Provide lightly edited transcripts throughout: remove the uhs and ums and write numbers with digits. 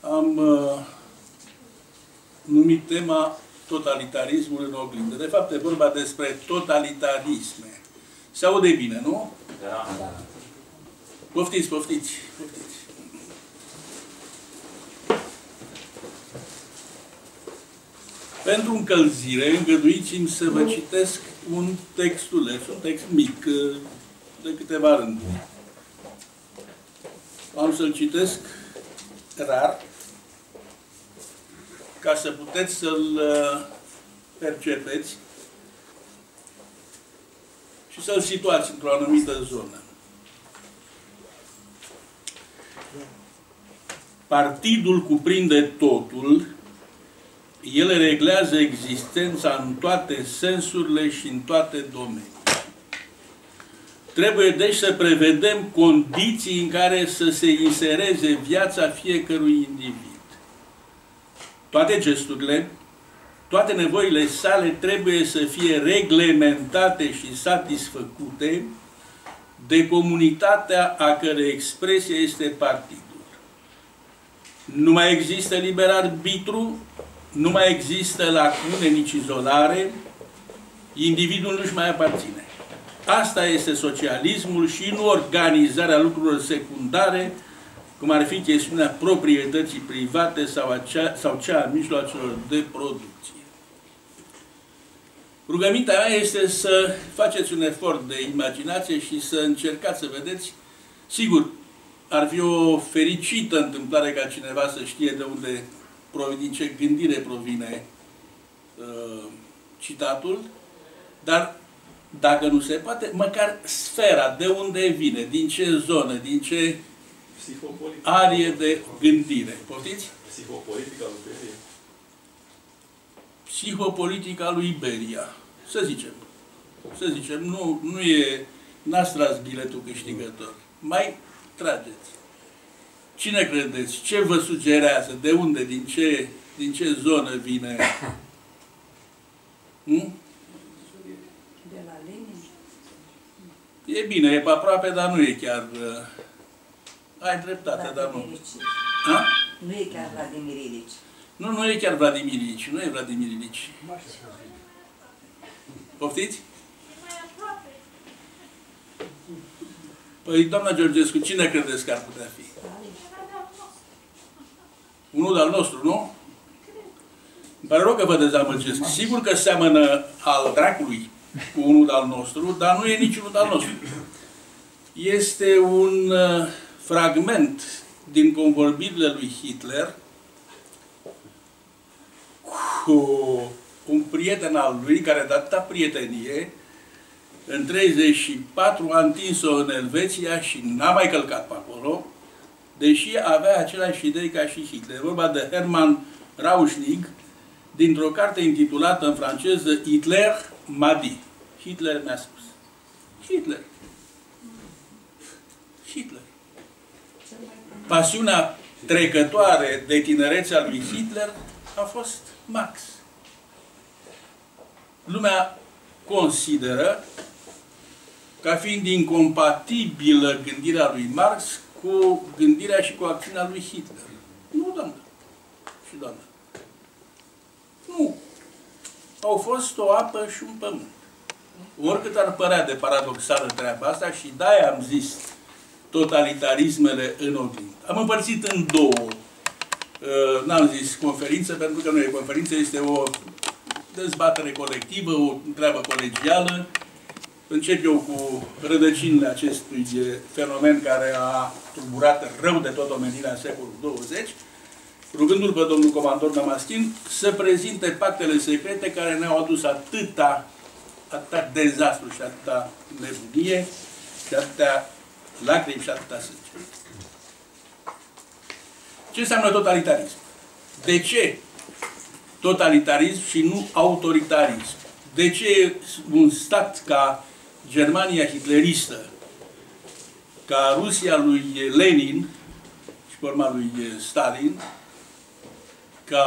am numit tema totalitarismul în oglindă. De fapt, e vorba despre totalitarisme. Se aude bine, nu? Da. Poftiți, poftiți, poftiți. Pentru încălzire, îngăduiți-mi să vă citesc un textuleț, un text mic, de câteva rânduri. Am să-l citesc rar, ca să puteți să-l percepeți și să-l situați într-o anumită zonă. Partidul cuprinde totul, el reglează existența în toate sensurile și în toate domeniile. Trebuie deci să prevedem condiții în care să se insereze viața fiecărui individ. Toate gesturile, toate nevoile sale trebuie să fie reglementate și satisfăcute de comunitatea a cărei expresie este partidul. Nu mai există liber arbitru, nu mai există lacune, nici izolare, individul nu-și mai aparține. Asta este socialismul și nu organizarea lucrurilor secundare, cum ar fi chestiunea proprietății private sau cea a mijloacelor de producție. Rugămintea mea este să faceți un efort de imaginație și să încercați să vedeți. Sigur, ar fi o fericită întâmplare ca cineva să știe de unde provine, din ce gândire provine citatul, dar dacă nu se poate, măcar sfera, de unde vine, din ce zonă, din ce arie de gândire. Poftiți? Psihopolitica lui Beria. Psihopolitica lui Beria. Să zicem. Să zicem, nu e, n-ați tras biletul câștigător. Mai trageți. Cine credeți? Ce vă sugerează? De unde? Din ce zonă vine? De la Lenin? E bine, e pe aproape, dar nu e chiar... ai dreptate, dar nu. Ha? Nu e chiar Vladimir Ilici. Nu e chiar Vladimir Ilici. Nu e Vladimir Ilici. Poftiți? Păi, doamna Georgescu, cine credeți că ar putea fi? Unul de-al nostru, nu? Îmi pare rău că vă dezamăgesc. Sigur că seamănă al dracului cu unul de-al nostru, dar nu e niciunul de-al nostru. Este un fragment din convorbirile lui Hitler cu un prieten al lui, care de atâta prietenie, în 1934 a întins-o în Elveția și n-a mai călcat pe acolo, deși avea aceleași idei ca și Hitler. Vorba de Hermann Rauschning, dintr-o carte intitulată în franceză Hitler m'a dit. Hitler mi-a spus. Hitler. Hitler. Pasiunea trecătoare de tinerețe a lui Hitler a fost Marx. Lumea consideră ca fiind incompatibilă gândirea lui Marx cu gândirea și cu acțiunea lui Hitler. Nu, doamnă. Și doamnă. Nu. Au fost o apă și un pământ. Oricât ar părea de paradoxală treaba asta, și de-aia am zis totalitarismele în oglindă. Am împărțit în două. N-am zis conferință, pentru că nu e conferință, este o dezbatere colectivă, o treabă colegială. Încep eu cu rădăcinile acestui fenomen care a tulburat rău de tot omenirea în secolul 20, rugându-l pe domnul comandor Damaschin să prezinte pactele secrete care ne-au adus atâta dezastru și atâta nebunie și atâtea lacrimi și atâta sânge. Ce înseamnă totalitarism? De ce totalitarism și nu autoritarism? De ce un stat ca Germania hitleristă, ca Rusia lui Lenin și pe urma lui Stalin, ca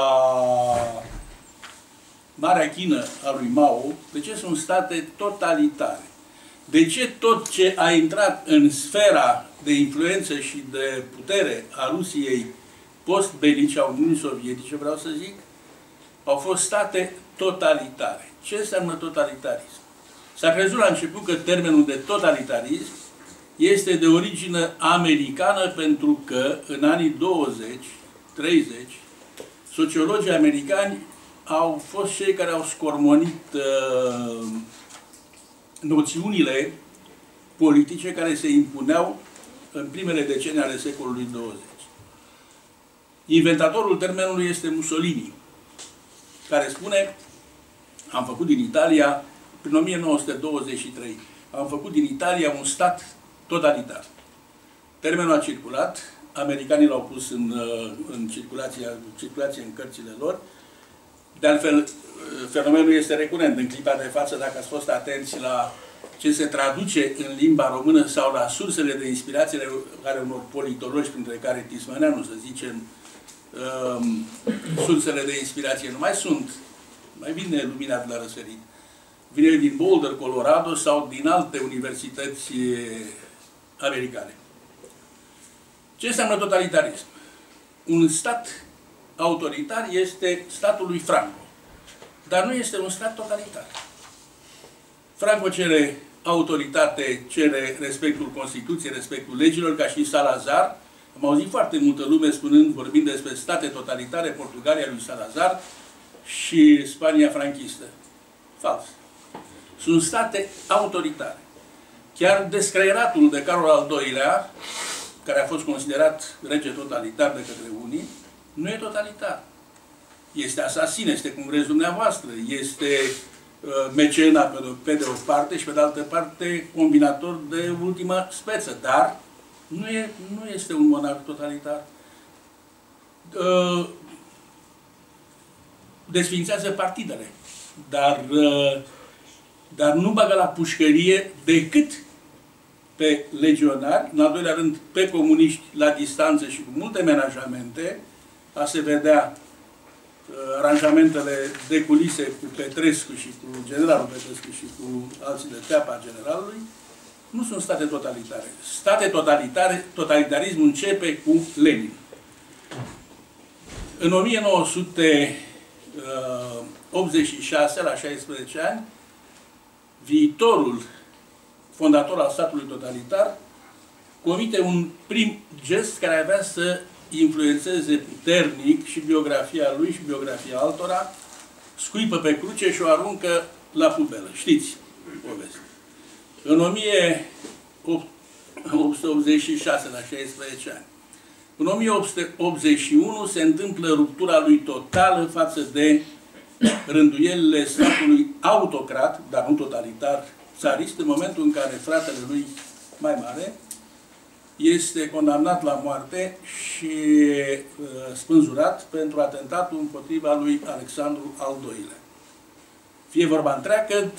Marea Chină a lui Mao, de ce sunt state totalitare? De ce tot ce a intrat în sfera de influență și de putere a Rusiei post-belice a Uniunii Sovietice, vreau să zic, au fost state totalitare. Ce înseamnă totalitarism? S-a crezut la început că termenul de totalitarism este de origine americană pentru că în anii 20-30 sociologii americani au fost cei care au scormonit noțiunile politice care se impuneau în primele decenii ale secolului 20. Inventatorul termenului este Mussolini, care spune: am făcut din Italia, prin 1923, am făcut din Italia un stat totalitar. Termenul a circulat, americanii l-au pus în circulație în cărțile lor. De altfel, fenomenul este recurent în clipa de față, dacă ați fost atenți la ce se traduce în limba română sau la sursele de inspirație ale unor politologi, printre care Tismaneanu, să zicem, sursele de inspirație nu mai sunt. Mai vine lumina de la răsărit. Vine din Boulder, Colorado sau din alte universități americane. Ce înseamnă totalitarism? Un stat autoritar este statul lui Franco, dar nu este un stat totalitar. Franco cere autoritate, cere respectul Constituției, respectul legilor, ca și Salazar. Am auzit foarte multă lume vorbind despre state totalitare, Portugalia lui Salazar și Spania franchistă. Fals. Sunt state autoritare. Chiar descreieratul de Carol al II-lea, care a fost considerat rege totalitar de către unii, nu e totalitar. Este asasin, este cum vreți dumneavoastră, este mecena pe de o parte și pe de altă parte combinator de ultima speță, dar nu este un monarh totalitar. Desfințează partidele, dar nu bagă la pușcărie decât pe legionari, în al doilea rând pe comuniști la distanță și cu multe menajamente. A se vedea aranjamentele de culise cu Petrescu și cu generalul Petrescu și cu alții de teapa generalului. Nu sunt state totalitare. State totalitare, totalitarismul începe cu Lenin. În 1986, la 16 ani, viitorul fondator al statului totalitar comite un prim gest care avea să influențeze puternic și biografia lui și biografia altora, scuipă pe cruce și o aruncă la pubelă. Știți povestea. În 1886, la 16 ani. În 1881 se întâmplă ruptura lui totală față de rânduielile statului autocrat, dar nu totalitar, țarist, în momentul în care fratele lui mai mare este condamnat la moarte și spânzurat pentru atentatul împotriva lui Alexandru al II-lea. Fie vorba întreagă,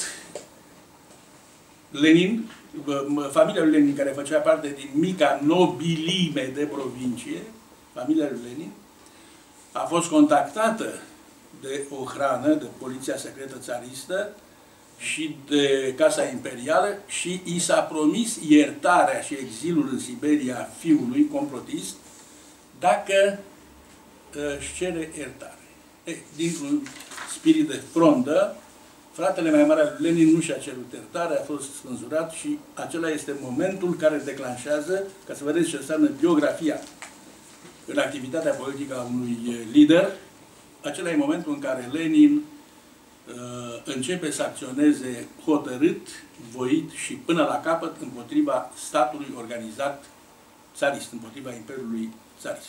Lenin, familia lui Lenin, care făcea parte din mica nobilime de provincie, familia lui Lenin, a fost contactată de o hrană, de poliția secretă țaristă și de Casa Imperială și i s-a promis iertarea și exilul în Siberia fiului complotist dacă își cere iertare. Dintr-un spirit de frondă, fratele mai mare al lui Lenin nu și-a cerut iertare, a fost spânzurat și acela este momentul care declanșează, ca să vedeți ce înseamnă biografia în activitatea politică a unui lider, acela e momentul în care Lenin începe să acționeze hotărât, voit și până la capăt împotriva statului organizat țarist, împotriva Imperiului țarist.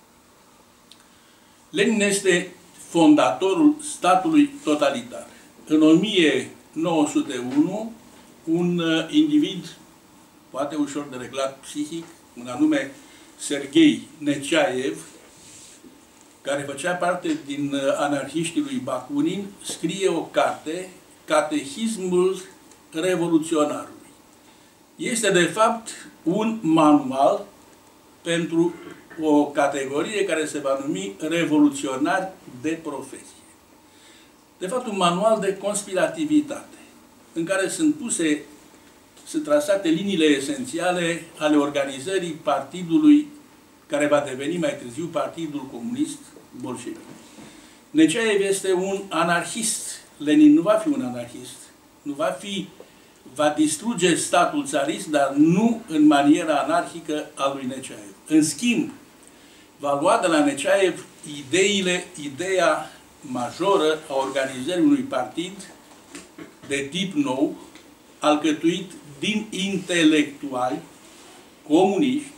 Lenin este fondatorul statului totalitar. În 1901, un individ, poate ușor de reglat psihic, un anume Serghei Neciaev, care făcea parte din anarhiștii lui Bakunin, scrie o carte, Catehismul Revoluționarului. Este, de fapt, un manual pentru o categorie care se va numi revoluționari de profesie. De fapt, un manual de conspirativitate, în care sunt trasate liniile esențiale ale organizării partidului care va deveni mai târziu Partidul Comunist Bolșevic. Nechaev este un anarhist. Lenin nu va fi un anarhist. Va distruge statul țarist, dar nu în maniera anarhică a lui Nechaev. În schimb, va lua de la Nechaev ideea majoră a organizării unui partid de tip nou, alcătuit din intelectuali comuniști,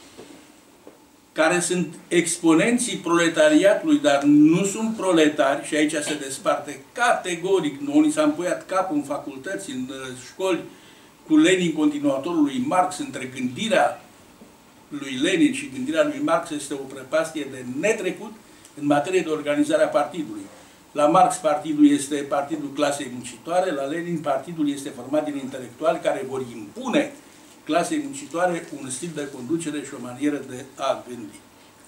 care sunt exponenții proletariatului, dar nu sunt proletari, și aici se desparte categoric. Noi s-a împuiat capul în facultăți, în școli, cu Lenin, continuatorul lui Marx. Între gândirea lui Lenin și gândirea lui Marx este o prăpastie de netrecut în materie de organizare a partidului. La Marx partidul este partidul clasei muncitoare, la Lenin partidul este format din intelectuali care vor impune clasei muncitoare un stil de conducere și o manieră de a gândi.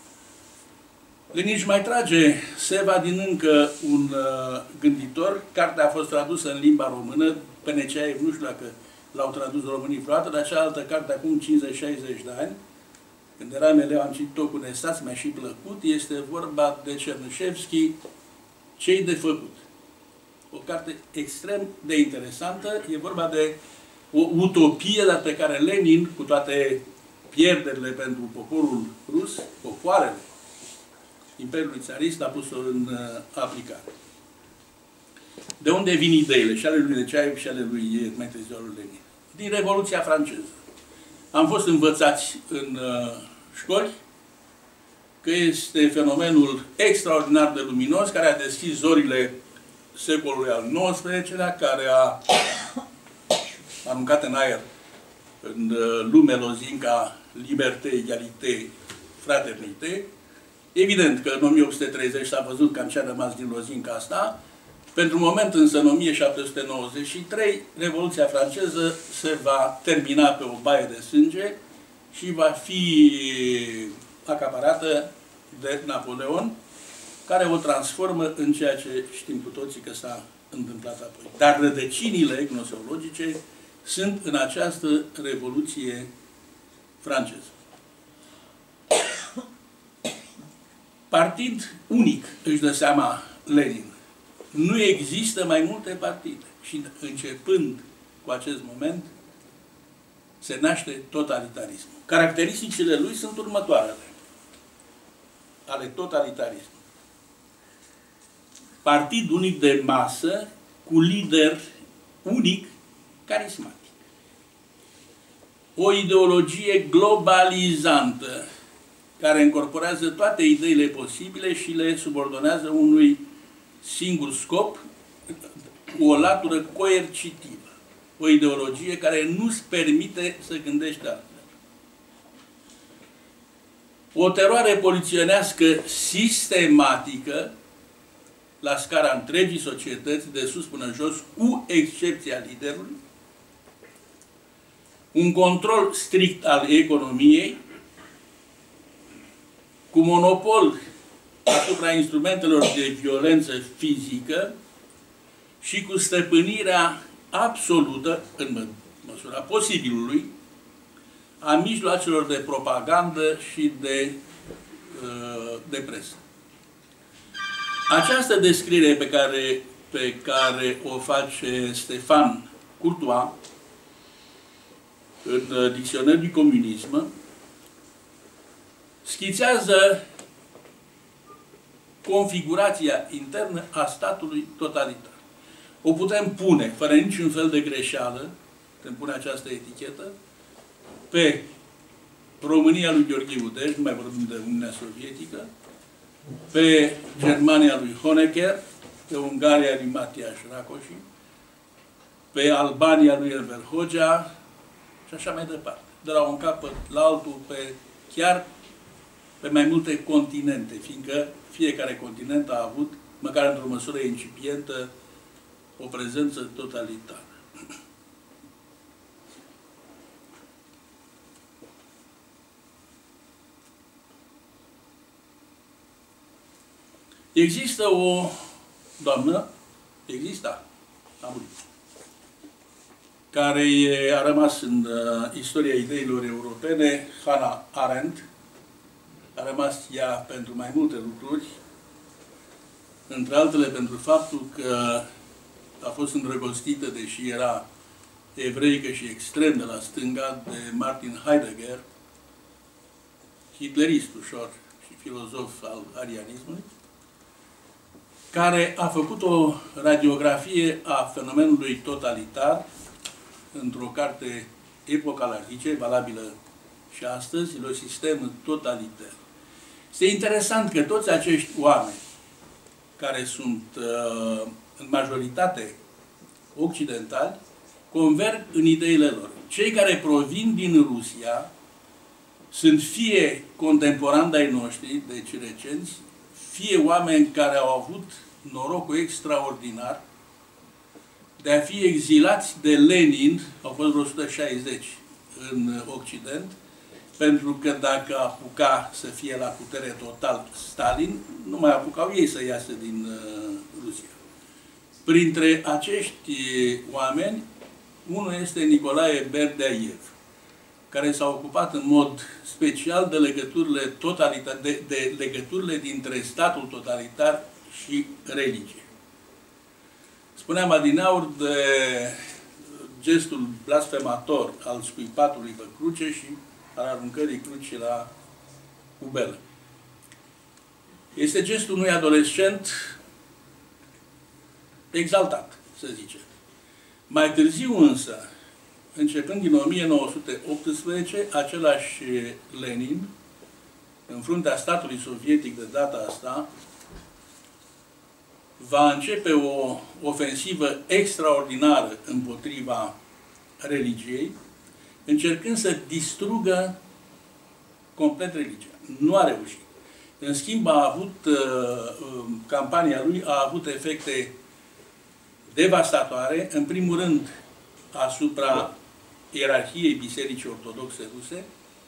Lenin își mai trage seva din încă un gânditor. Cartea a fost tradusă în limba română. Pe Nechaev nu știu dacă l-au tradus românii vreodată, dar cealaltă carte acum 50-60 de ani, când eram elev, am citit-o cu nestați, mi-a și plăcut. Este vorba de Cernușevski, Ce-i de făcut. O carte extrem de interesantă. E vorba de o utopie, dar pe care Lenin, cu toate pierderile pentru poporul rus, popoarele Imperiului Țarist, a pus-o în aplicare. De unde vin ideile? Și ale lui Nechaev și ale lui mai târziu lui Lenin. Din Revoluția franceză. Am fost învățați în școli că este fenomenul extraordinar de luminos care a deschis zorile secolului al XIX-lea, care a aruncat în aer în lume lozinca liberté, egalité, fraternité. Evident că în 1830 s-a văzut cam ce a rămas din lozinca asta. Pentru moment însă, în 1793, Revoluția franceză se va termina pe o baie de sânge și va fi acaparată de Napoleon, care o transformă în ceea ce știm cu toții că s-a întâmplat apoi. Dar rădăcinile gnoseologice sunt în această Revoluție franceză. Partid unic, își dă seama Lenin. Nu există mai multe partide. Și începând cu acest moment, se naște totalitarismul. Caracteristicile lui sunt următoarele ale totalitarismului. Partid unic de masă, cu lider unic, carismatic. O ideologie globalizantă, care încorporează toate ideile posibile și le subordonează unui singur scop, cu o latură coercitivă. O ideologie care nu-ți permite să gândești altfel. O teroare polițienească sistematică la scara întregii societăți, de sus până jos, cu excepția liderului. Un control strict al economiei, cu monopol asupra instrumentelor de violență fizică și cu stăpânirea absolută, în măsura posibilului, a mijloacelor de propagandă și de presă. Această descriere pe care o face Stefan Courtois în Dicționarul du Comunism schițează configurația internă a statului totalitar. O putem pune, fără niciun fel de greșeală, când pune această etichetă, pe România lui Gheorghe Udeș, nu mai vorbim de Uniunea Sovietică, pe Germania lui Honecker, pe Ungaria lui Matias Rákosi, pe Albania lui Enver Hoxha și așa mai departe. De la un capăt la altul, chiar pe mai multe continente, fiindcă fiecare continent a avut, măcar într-o măsură incipientă, o prezență totalitară. Există o doamnă, a murit, care a rămas în istoria ideilor europene, Hannah Arendt, a rămas ea pentru mai multe lucruri, între altele pentru faptul că a fost îndrăgostită, deși era evreică și extrem de la stânga, de Martin Heidegger, hitlerist ușor și filozof al arianismului, care a făcut o radiografie a fenomenului totalitar într-o carte Epoca la Zice, valabilă și astăzi, Le sistem totalitar. Este interesant că toți acești oameni, care sunt în majoritate occidentali, converg în ideile lor. Cei care provin din Rusia sunt fie contemporani ai noștri, deci recenți, fie oameni care au avut norocul extraordinar de a fi exilați de Lenin, au fost vreo 160 în Occident, pentru că dacă apuca să fie la putere total Stalin, nu mai apucau ei să iasă din Rusia. Printre acești oameni, unul este Nicolae Berdeaiev, care s-a ocupat în mod special de legăturile, de legăturile dintre statul totalitar și religie. Spuneam adineauri de gestul blasfemator al scuipatului pe cruce și al aruncării crucii la ubelă. Este gestul unui adolescent exaltat, să zicem. Mai târziu însă, începând din 1918, același Lenin, în fruntea statului sovietic de data asta, va începe o ofensivă extraordinară împotriva religiei, încercând să distrugă complet religia. Nu a reușit. În schimb, campania lui a avut efecte devastatoare, în primul rând asupra ierarhiei Bisericii Ortodoxe Ruse,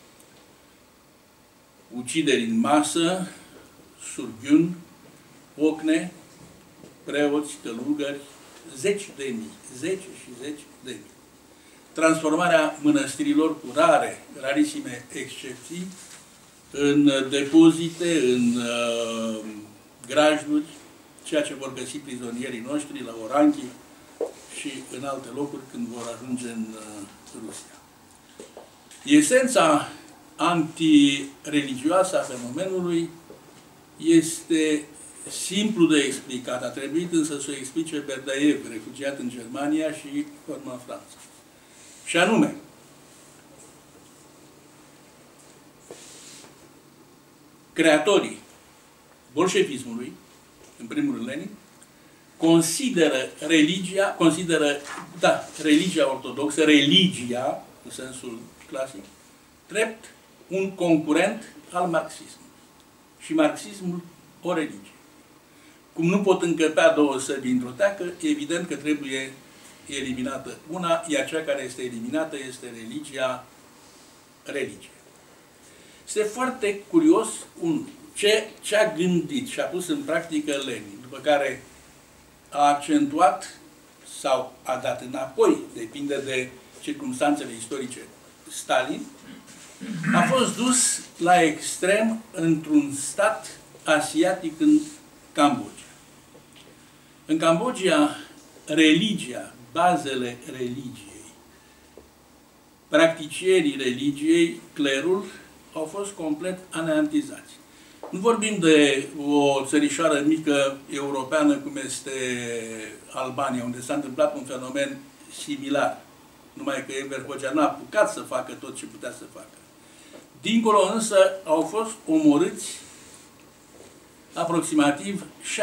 ucideri în masă, surghiuni, ocne, preoți, călugări, zeci și zeci de mii. Transformarea mănăstirilor cu rarisime excepții, în depozite, în grajduri, ceea ce vor găsi prizonierii noștri la Oranchi și în alte locuri când vor ajunge în Rusia. Esența antireligioasă a fenomenului este simplu de explicat. A trebuit însă să o explice Berdeaiev, refugiat în Germania și formă în Franța. Și anume, creatorii bolșevismului, în primul rând Lenin, consideră religia ortodoxă, religia, în sensul clasic, drept un concurent al marxismului. Și marxismul o religie. Cum nu pot încăpea două săbi într-o teacă, evident că trebuie eliminată una, iar cea care este eliminată este religie. Este foarte curios ce a gândit și a pus în practică Lenin, după care a accentuat sau a dat înapoi, depinde de circumstanțele istorice, Stalin, a fost dus la extrem într-un stat asiatic în Cambodgia. În Cambodgia, religia, bazele religiei, practicienii religiei, clerul, au fost complet aneantizați. Nu vorbim de o țărișoară mică europeană cum este Albania, unde s-a întâmplat un fenomen similar. Numai că Enver Hoxha n-a apucat să facă tot ce putea să facă. Dincolo însă au fost omorâți aproximativ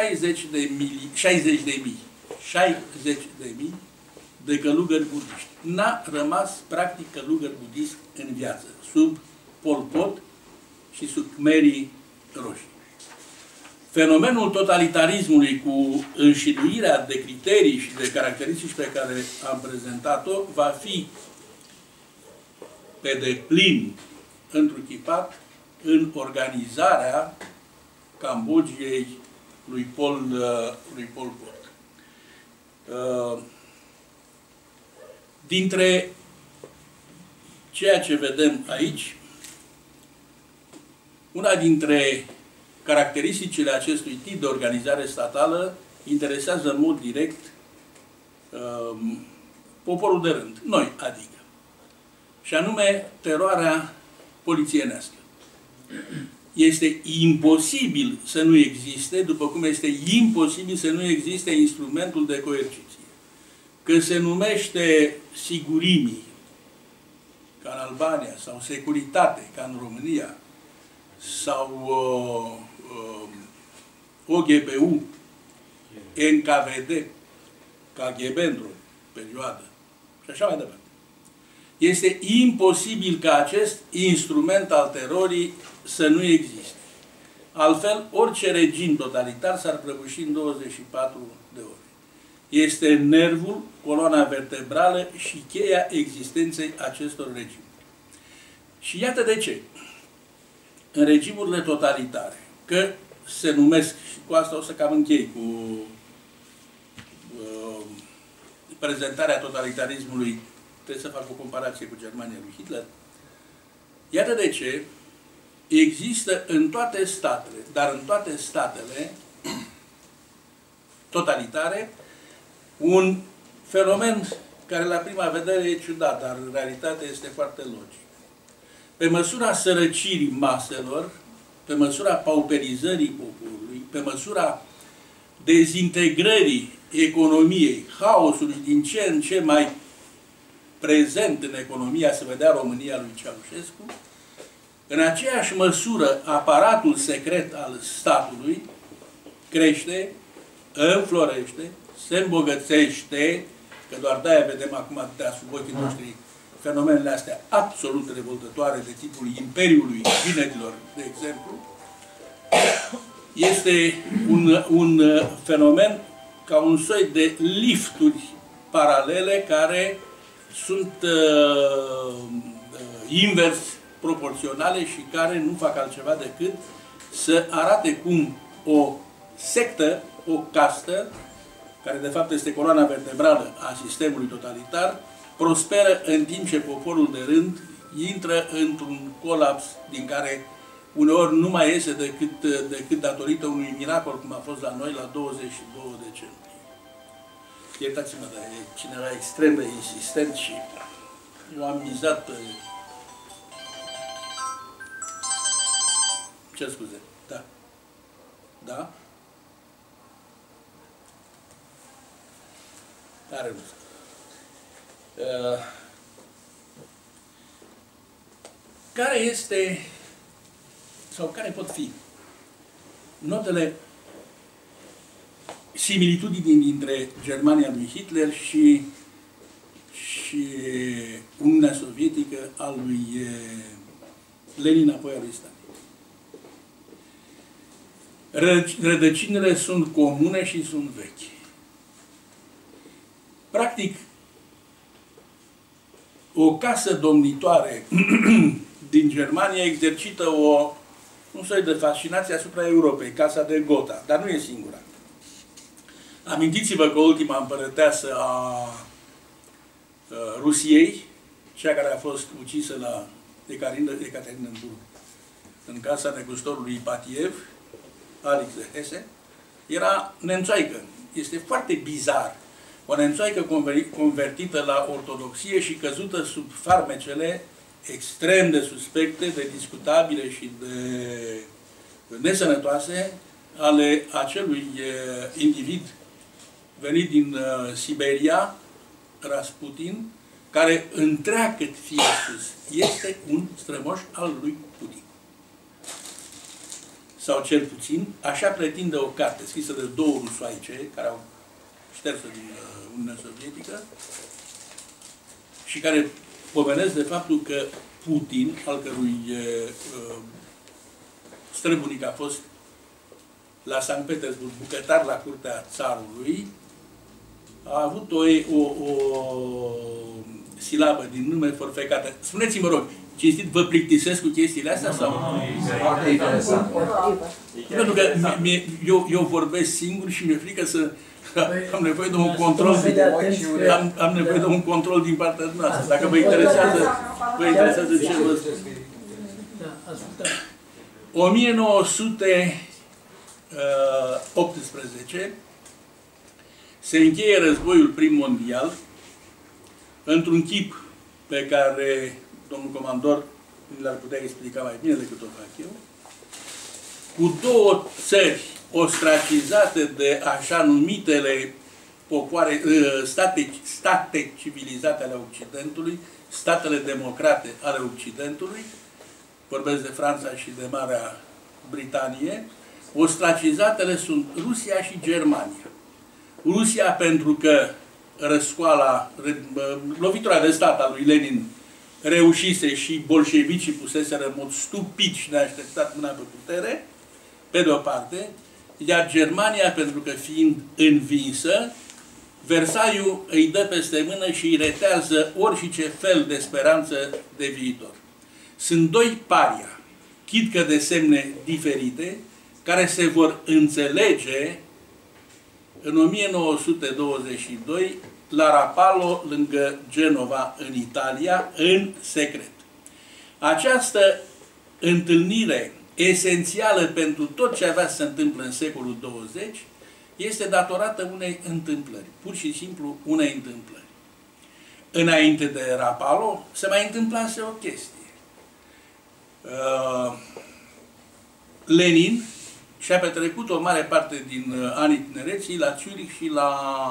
60.000 de călugări budiști. N-a rămas practic călugăr budist în viață, sub Pol Pot și sub Khmerii roșii. Fenomenul totalitarismului cu înșiruirea de criterii și de caracteristici pe care am prezentat-o va fi pe deplin întruchipat în organizarea Cambodgiei lui Pol Pot. Dintre ceea ce vedem aici, Una dintre caracteristicile acestui tip de organizare statală interesează în mod direct poporul de rând, noi adică, și anume teroarea polițienească. Este imposibil să nu existe, după cum este imposibil să nu existe instrumentul de coerciție. Că se numește sigurimii, ca în Albania, sau securitate, ca în România, sau OGPU, NKVD, KGB într-o perioadă, și așa mai departe. Este imposibil ca acest instrument al terorii să nu existe. Altfel, orice regim totalitar s-ar prăbuși în 24 de ore. Este nervul, coloana vertebrală și cheia existenței acestor regimuri. Și iată de ce. În regimurile totalitare, că se numesc, și cu asta o să cam închei cu prezentarea totalitarismului, trebuie să fac o comparație cu Germania lui Hitler. Iată de ce există în toate statele, dar în toate statele totalitare, un fenomen care la prima vedere e ciudat, dar în realitate este foarte logic. Pe măsura sărăcirii maselor, pe măsura pauperizării poporului, pe măsura dezintegrării economiei, haosului din ce în ce mai prezent în economia, se vedea România lui Ceaușescu, în aceeași măsură aparatul secret al statului crește, înflorește, se îmbogățește, că doar de-aia vedem acum atâtea sub ochii noștri fenomenele astea absolut revoltătoare de tipul Imperiului Vinerilor, de exemplu, este un fenomen ca un soi de lifturi paralele care sunt invers proporționale și care nu fac altceva decât să arate cum o sectă, o castă, care de fapt este coloana vertebrală a sistemului totalitar, prosperă în timp ce poporul de rând intră într-un colaps din care uneori nu mai iese decât datorită unui miracol, cum a fost la noi la 22 decembrie. Iertați-mă, dar e cineva extrem de insistent și eu am mizat... Ce scuze? Da. Da? Are rost. Care este sau care pot fi notele similitudini dintre Germania lui Hitler și Uniunea Sovietică a lui Lenin, apoi a lui Stalin? Rădăcinile sunt comune și sunt vechi. Practic, o casă domnitoare din Germania exercită un soi de fascinație asupra Europei, Casa de Gotha, dar nu e singura. Amintiți-vă că ultima împărăteasă a Rusiei, cea care a fost ucisă la Ekaterinburg, în casa negustorului Ipatiev, Alex de Hesse, era nemțoaică. Este foarte bizar. O nemțoaică convertită la ortodoxie și căzută sub farmecele extrem de suspecte, de discutabile și de nesănătoase ale acelui individ venit din Siberia, Rasputin, care, întreagăt fie spus, este un strămoș al lui Putin. Sau cel puțin, așa pretinde o carte scrisă de două rusoaice, care au șters-o din Uniunea Sovietică, și care pomenesc de faptul că Putin, al cărui străbunic a fost la Sankt Petersburg bucătar la curtea țarului, a avut o silabă din nume forfecată. Spuneți-mă, rog, cinstit, vă plictisesc cu chestiile astea? Sau? Foarte interesant. Pentru că eu vorbesc singur și mi-e frică să... Am nevoie de un control. Am nevoie de un control din partea noastră. Dacă vă interesează ce vă spun. 1918 se încheie războiul prim mondial într-un chip pe care domnul comandor l-ar putea explica mai bine decât o fac eu, cu două țări ostracizate de așa numitele popoare, state civilizate ale Occidentului, statele democrate ale Occidentului, vorbesc de Franța și de Marea Britanie, ostracizatele sunt Rusia și Germania. Rusia pentru că răscoala, lovitura de stat a lui Lenin reușise și bolșevicii puseseră în mod stupid și neașteptat mâna pe putere, pe de o parte, iar Germania, pentru că fiind învinsă, Versaiul îi dă peste mână și îi retează orice fel de speranță de viitor. Sunt doi paria, chit că de semne diferite, care se vor înțelege în 1922 la Rapallo, lângă Genova, în Italia, în secret. Această întâlnire esențială pentru tot ce avea să se întâmple în secolul 20 este datorată unei întâmplări, pur și simplu unei întâmplări. Înainte de Rapallo se mai întâmplase o chestie. Lenin și-a petrecut o mare parte din anii tinereții la Zurich și la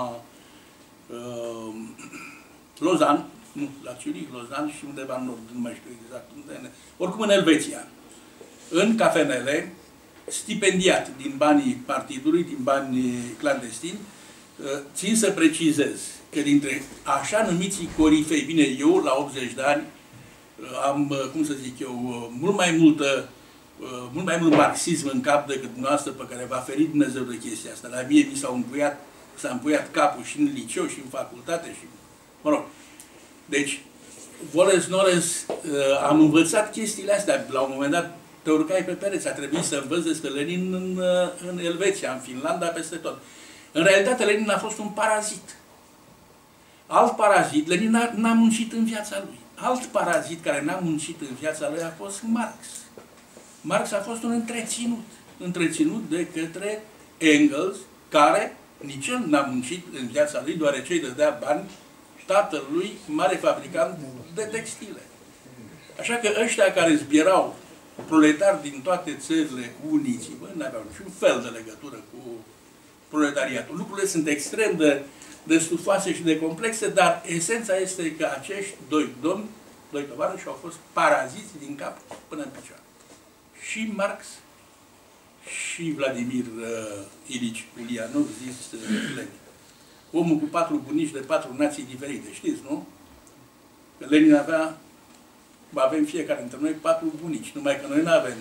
Lausanne, nu, la Zurich, Lausanne și undeva în nord, nu mai știu exact unde, oricum în Elveția, în cafenele, stipendiat din banii partidului, din bani clandestini. Țin să precizez că dintre așa numiții corifei, bine, eu la 80 de ani am, cum să zic eu, mult mai mult marxism în cap decât dumneavoastră, pe care v-a ferit Dumnezeu de chestia asta. La mie mi s-a împuiat capul și în liceu și în facultate și, mă rog. Deci, volens nolens, am învățat chestiile astea. La un moment dat te urcai pe pereți, a trebuit să învăț despre Lenin în Elveția, în Finlanda, peste tot. În realitate, Lenin a fost un parazit. Alt parazit, Lenin n-a muncit în viața lui. Alt parazit care n-a muncit în viața lui a fost Marx. Marx a fost un întreținut de către Engels, care nici el n-a muncit în viața lui, deoarece îi dădea bani tatălui, mare fabricant de textile. Așa că ăștia care zbierau proletari din toate țările uniți, n-aveau niciun fel de legătură cu proletariatul. Lucrurile sunt extrem de stufoase și de complexe, dar esența este că acești doi tovarăși au fost paraziți din cap până în picioare. Și Marx și Vladimir Ilici Ulianov, zis Lenin. Omul cu 4 bunici de 4 nații diferite, știți, nu? Că Lenin avem fiecare dintre noi 4 bunici, numai că noi nu avem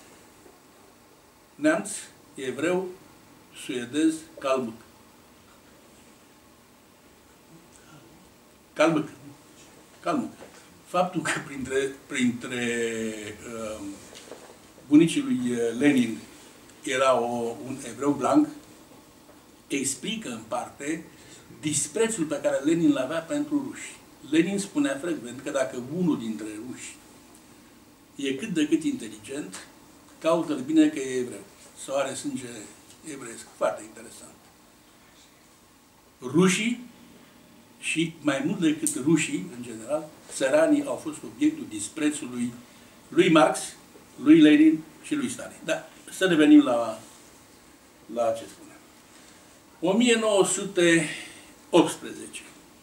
neamț, evreu, suedez, calmuc. Faptul că printre bunicii lui Lenin era un evreu blanc, explică în parte disprețul pe care Lenin îl avea pentru ruși. Lenin spunea frecvent că dacă unul dintre ruși e cât de cât inteligent, caută-l bine că e evreu. Sau are sânge evreiesc. Foarte interesant. Rușii, și mai mult decât rușii, în general, țăranii au fost obiectul disprețului lui Marx, lui Lenin și lui Stalin. Dar să revenim la ce spune. 1918.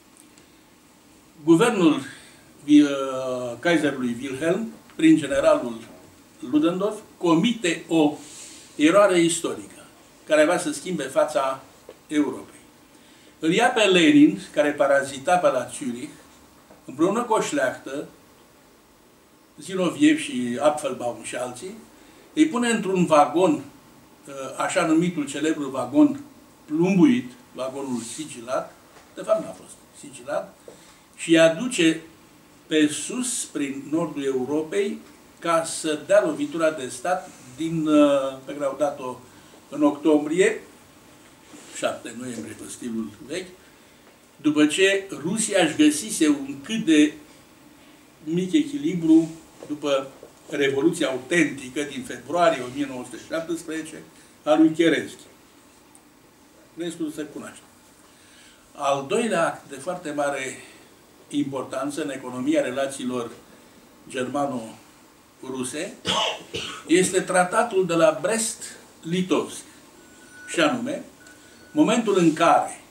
Guvernul Kaiserului Wilhelm, prin generalul Ludendorff, comite o eroare istorică, care va să schimbe fața Europei. Îl ia pe Lenin, care parazita pe la Zurich, împreună cu o șleachtă, Zinoviev și Apfelbaum și alții, îi pune într-un vagon, așa numitul celebru vagon plumbuit, vagonul sigilat, de fapt n-a fost sigilat, și îi aduce pe sus, prin nordul Europei, ca să dea lovitura de stat pe care au dat-o în octombrie, 7 noiembrie pe stilul vechi, după ce Rusia își găsise un cât de mic echilibru după Revoluția autentică din februarie 1917 a lui Kerenski. Restul se cunoaște. Al doilea act de foarte mare importanță în economia relațiilor germano-ruse este tratatul de la Brest-Litovsk. Și anume, momentul în care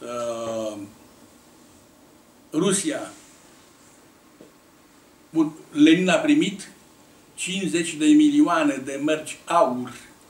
Rusia, Lenin a primit 50 de milioane de mărci aur,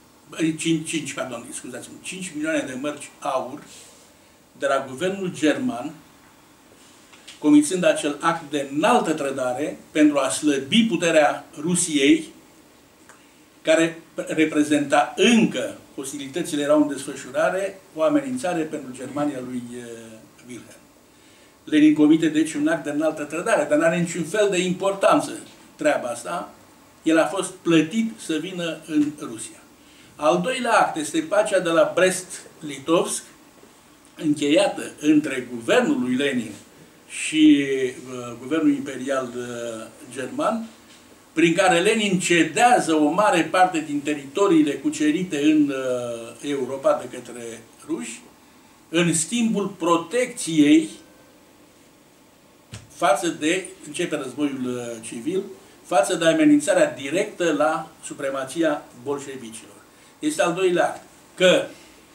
5 milioane de mărci aur de la guvernul german, comițând acel act de înaltă trădare pentru a slăbi puterea Rusiei, care reprezenta încă, ostilitățile erau în desfășurare, o amenințare pentru Germania lui Wilhelm. Lenin comite deci un act de înaltă trădare, dar nu are niciun fel de importanță treaba asta. El a fost plătit să vină în Rusia. Al doilea act este pacea de la Brest-Litovsk, încheiată între guvernul lui Lenin și guvernul imperial german, prin care Lenin cedează o mare parte din teritoriile cucerite în Europa de către ruși, în schimbul protecției față de, începe războiul civil, față de amenințarea directă la supremația bolșevicilor. Este al doilea act, că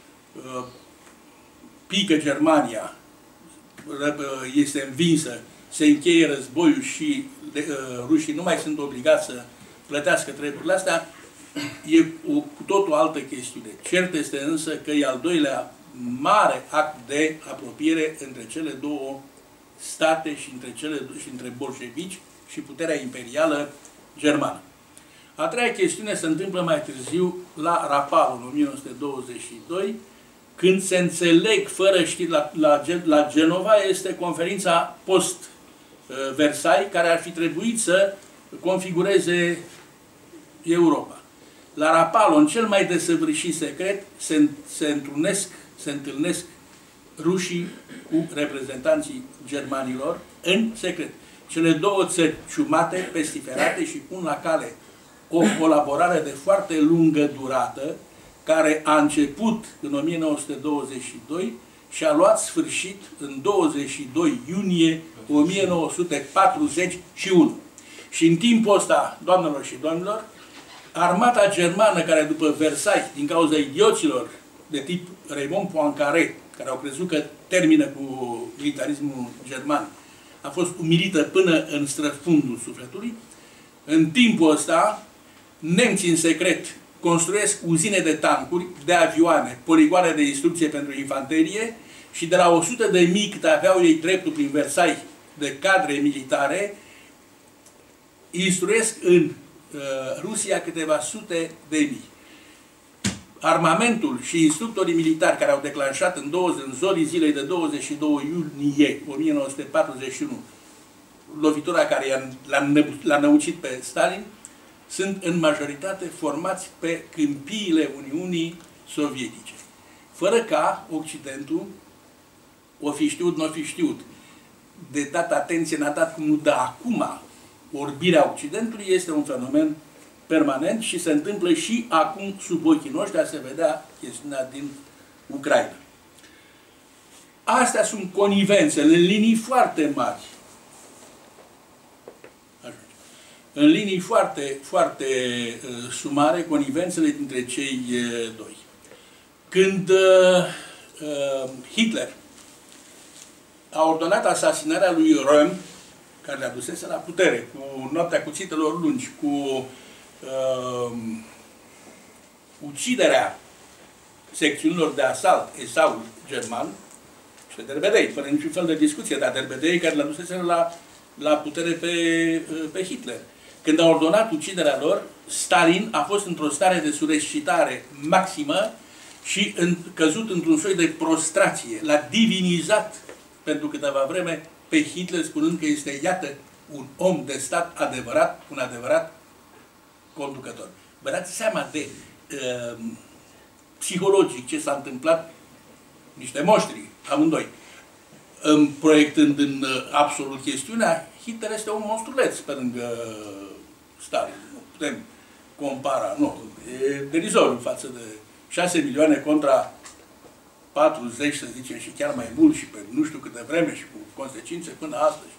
pică Germania, este învinsă, se încheie războiul și rușii nu mai sunt obligați să plătească treburile astea, e cu tot o altă chestiune. Cert este însă că e al doilea mare act de apropiere între cele două state și între bolșevici și puterea imperială germană. A treia chestiune se întâmplă mai târziu la Rapallo, în 1922, când se înțeleg fără știri la Genova, este conferința post-Versailles, care ar fi trebuit să configureze Europa. La Rapallo, în cel mai desăvârșit secret, se întâlnesc rușii cu reprezentanții germanilor în secret. Cele două țări ciumate, pestiferate și pun la cale o colaborare de foarte lungă durată, care a început în 1922 și a luat sfârșit în 22 iunie 1941. Și în timpul ăsta, doamnelor și domnilor, armata germană, care după Versailles, din cauza idioților de tip Raymond Poincaré, care au crezut că termină cu militarismul german, a fost umilită până în străfundul sufletului. În timpul ăsta, nemții în secret construiesc uzine de tancuri, de avioane, poligoane de instrucție pentru infanterie și de la 100.000 cât aveau ei dreptul prin Versailles de cadre militare, instruiesc în Rusia câteva sute de mii. Armamentul și instructorii militari care au declanșat în zorii zilei de 22 iunie 1941 lovitura care l-a năucit pe Stalin, sunt în majoritate formați pe câmpiile Uniunii Sovietice. Fără ca Occidentul, o fi știut, nu o fi știut, de dat atenție, n-a dat cum nu dă acum. Orbirea Occidentului este un fenomen permanent și se întâmplă și acum sub ochii noștri, a se vedea chestiunea din Ucraina. Astea sunt conivențele în linii foarte mari. În linii foarte, foarte sumare, conivențele dintre cei doi. Când Hitler a ordonat asasinarea lui Röhm, care le adusese la putere, cu noaptea cuțitelor lungi, cu uciderea secțiunilor de asalt esaul german și de derbedei, fără niciun fel de discuție, dar derbedei care le adusese la putere pe Hitler. Când a ordonat uciderea lor, Stalin a fost într-o stare de surescitare maximă și căzut într-un soi de prostrație. L-a divinizat pentru câteva vreme pe Hitler, spunând că este, iată, un om de stat adevărat, un adevărat conducător. Vă dați seama de psihologic ce s-a întâmplat, niște moștri, amândoi, proiectând în absolut chestiunea, Hitler este un monstruleț pe lângă Stalin. putem compara. Nu, e derizoriu față de 6 milioane contra 40, să zicem, și chiar mai mult și pe nu știu câte vreme și cu consecințe până astăzi.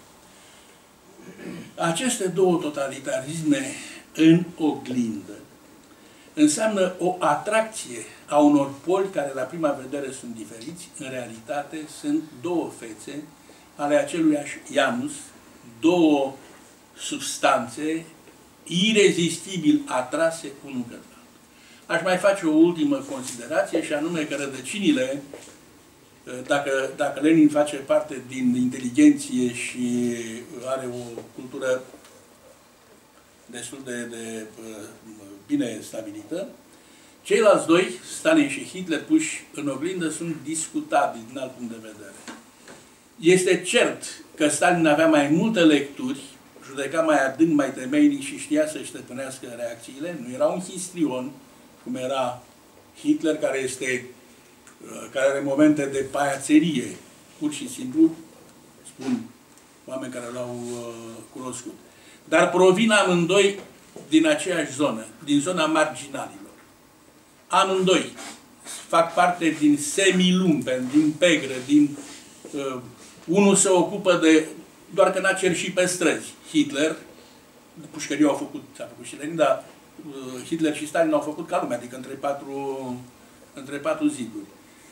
Aceste două totalitarisme în oglindă înseamnă o atracție a unor poli care la prima vedere sunt diferiți, în realitate sunt două fețe ale aceluiași Janus, două substanțe irezistibil atrase unul către altul. Aș mai face o ultimă considerație și anume că rădăcinile, dacă Lenin face parte din inteligenție și are o cultură destul de bine stabilită, ceilalți doi, Stalin și Hitler, puși în oglindă, sunt discutabili din alt punct de vedere. Este cert că Stalin avea mai multe lecturi, judeca mai adânc, mai temeinic și știa să-și stăpânească reacțiile. Nu era un histrion, cum era Hitler, care are momente de paiațerie, pur și simplu, spun oameni care l-au cunoscut. Dar provin amândoi din aceeași zonă, din zona marginalilor. Amândoi fac parte din semilumpen, din pegre, unul se ocupă de, doar că n-a cerșit pe străzi. Hitler, pușcăriu s-a făcut și Lenin, dar Hitler și Stalin au făcut ca lumea, adică între patru ziduri.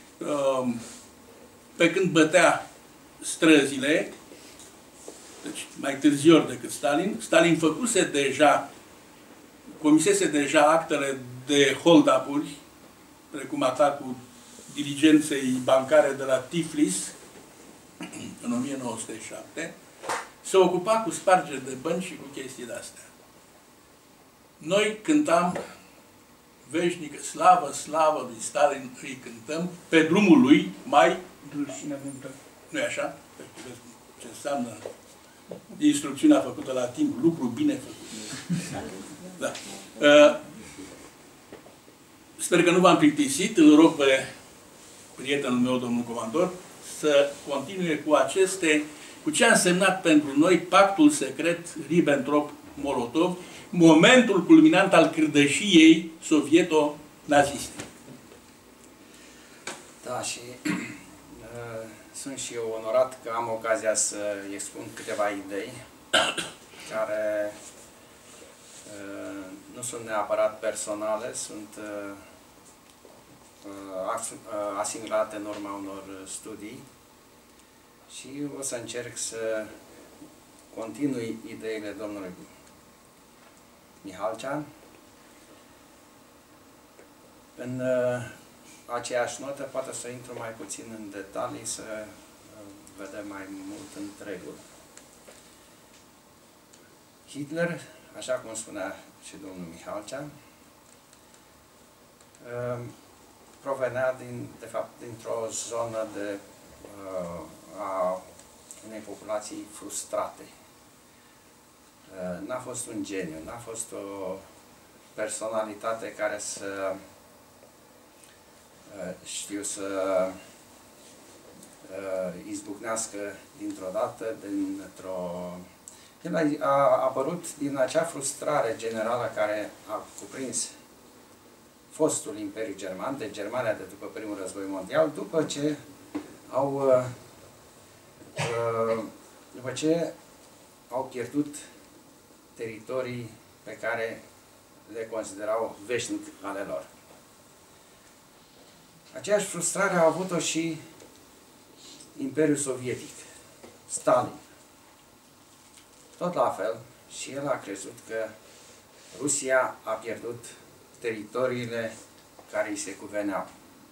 Pe când bătea străzile, deci mai târziu decât Stalin făcuse deja, comisese deja actele de hold-up-uri, precum atacul diligenței bancare de la Tiflis, în 1907, se ocupa cu spargeri de bănci și cu chestii de-astea. Noi cântam veșnică slavă, slavă lui Stalin, îi cântăm pe drumul lui mai... Nu-i așa? Ce înseamnă instrucțiunea făcută la timp, lucru bine făcut. Da. Sper că nu v-am plictisit, îl rog pe prietenul meu, domnul comandor, să continue cu ce a însemnat pentru noi pactul secret Ribbentrop-Molotov, momentul culminant al cârdășiei sovieto-naziste. Da, și sunt și eu onorat că am ocazia să expun câteva idei care nu sunt neapărat personale, sunt asimilate în urma unor studii și o să încerc să continui ideile domnului Mihalcea. În aceeași notă, poate să intru mai puțin în detalii, să vedem mai mult întregul. Hitler, așa cum spunea și domnul Mihalcea, provenea de fapt dintr-o zonă a unei populații frustrate. N-a fost un geniu, n-a fost o personalitate care să izbucnească dintr-o dată, El a apărut din acea frustrare generală care a cuprins fostul Imperiu German, de Germania de după Primul Război Mondial, după ce au pierdut teritorii pe care le considerau veșnic ale lor. Aceeași frustrare a avut-o și Imperiul Sovietic, Stalin. Tot la fel, și el a crezut că Rusia a pierdut teritoriile care îi se cuveneau.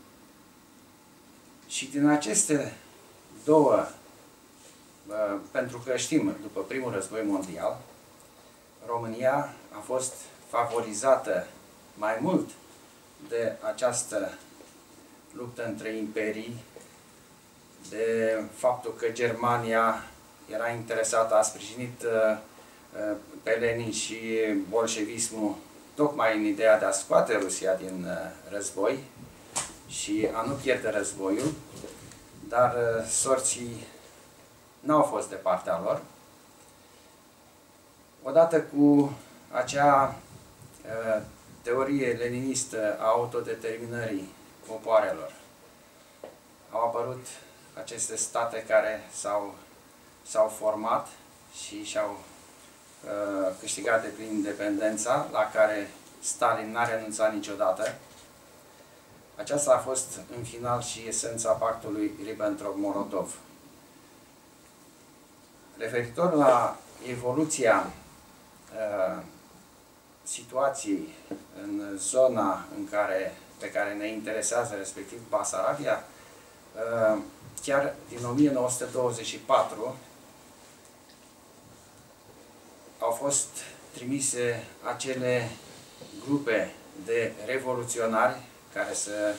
Și din aceste două, pentru că știm, după Primul Război Mondial, România a fost favorizată mai mult de această luptă între imperii, de faptul că Germania era interesată, a sprijinit pe Lenin și bolșevismul tocmai în ideea de a scoate Rusia din război și a nu pierde războiul, dar sorții n-au fost de partea lor. Odată cu acea teorie leninistă a autodeterminării popoarelor, au apărut aceste state care s-au format și și-au câștigat de plin independența, la care Stalin n-a renunțat niciodată. Aceasta a fost în final și esența pactului Ribbentrop-Molotov. Referitor la evoluția situației în zona pe care ne interesează, respectiv Basarabia, chiar din 1924 au fost trimise acele grupe de revoluționari care să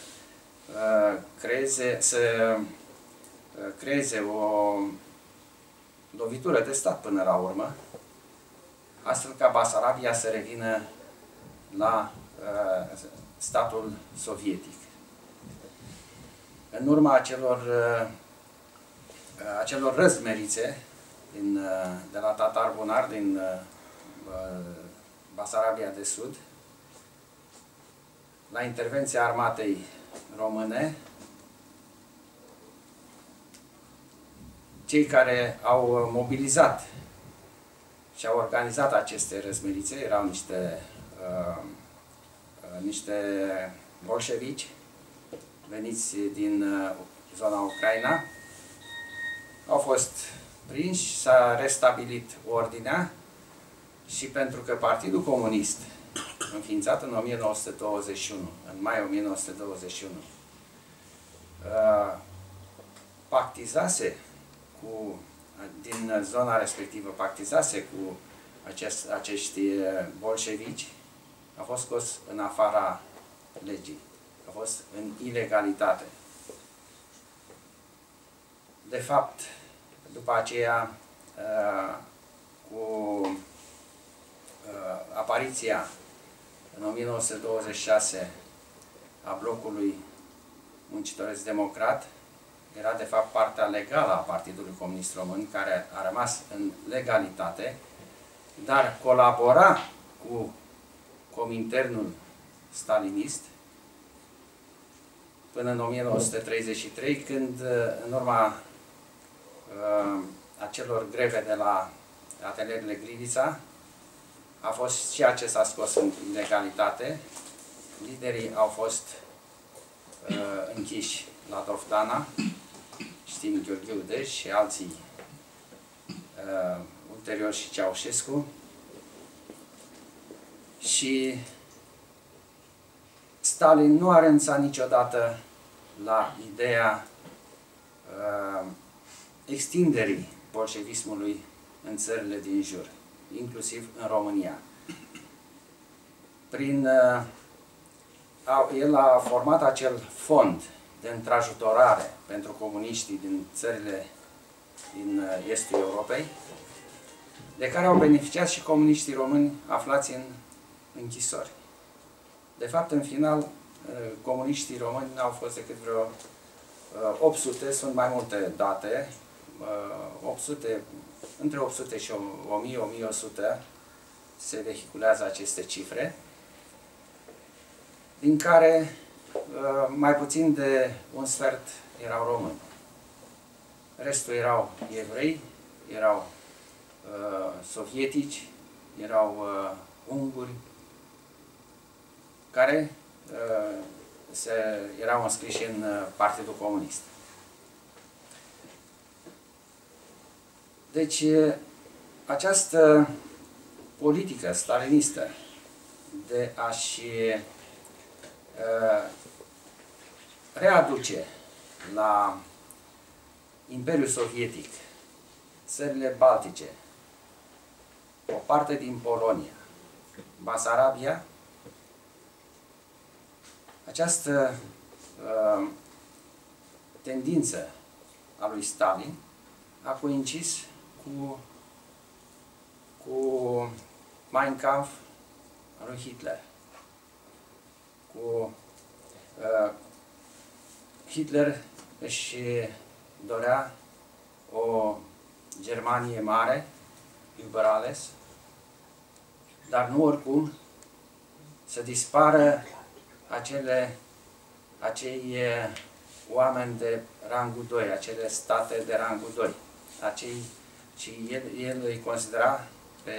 creeze o lovitură de stat până la urmă, astfel ca Basarabia să revină la statul sovietic. În urma acelor răzmerițe de la Tatar Bunar din Basarabia de Sud, la intervenția armatei române, cei care au mobilizat și au organizat aceste răzmerițe erau niște bolșevici veniți din zona Ucraina. Au fost prinși, s-a restabilit ordinea și pentru că Partidul Comunist, înființat în 1921, în mai 1921, pactizase din zona respectivă, pactizase cu acești bolșevici, a fost scos în afara legii, a fost în ilegalitate. De fapt, după aceea, cu apariția în 1926 a blocului muncitoresc democrat, era de fapt partea legală a Partidului Comunist Român, care a rămas în legalitate, dar colabora cu Cominternul stalinist până în 1933, când în urma acelor greve de la atelierele Glivița a fost și acesta scos în ilegalitate. Liderii au fost închiși la Doftana, știm Gheorghe Udeș și alții, ulterior și Ceaușescu. Și Stalin nu a renunțat niciodată la ideea extinderii bolșevismului în țările din jur, inclusiv în România. El a format acel fond de întrajutorare pentru comuniștii din țările din estul Europei, de care au beneficiat și comuniștii români aflați în închisori. De fapt, în final, comuniștii români n-au fost decât vreo 800, sunt mai multe date, 800, între 800 și 1000-1100 se vehiculează aceste cifre, din care mai puțin de un sfert erau români. Restul erau evrei, erau sovietici, erau unguri, care erau înscriși în Partidul Comunist. Deci, această politică stalinistă de a-și readuce la Imperiul Sovietic țările Baltice, o parte din Polonia, Basarabia, această tendință a lui Stalin a coincis cu Mein Kampf al lui Hitler. Hitler își dorea o Germanie mare, über alles, dar nu oricum să dispară acei oameni de rangul 2, acele state de rangul 2. Și el îi considera pe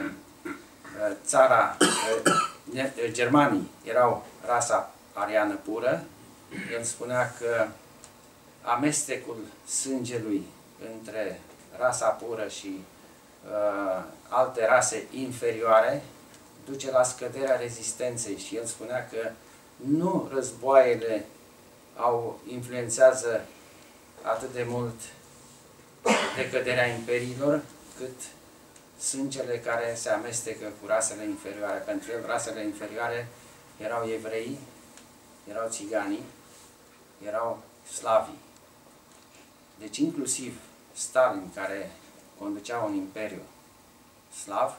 țara, germanii erau rasa ariană pură. El spunea că amestecul sângelui între rasa pură și alte rase inferioare duce la scăderea rezistenței și el spunea că nu războaiele influențează atât de mult decăderea imperiilor, cât sângele care se amestecă cu rasele inferioare. Pentru el, rasele inferioare erau evrei, erau țiganii, erau slavii. Deci inclusiv Stalin, care conducea un imperiu slav,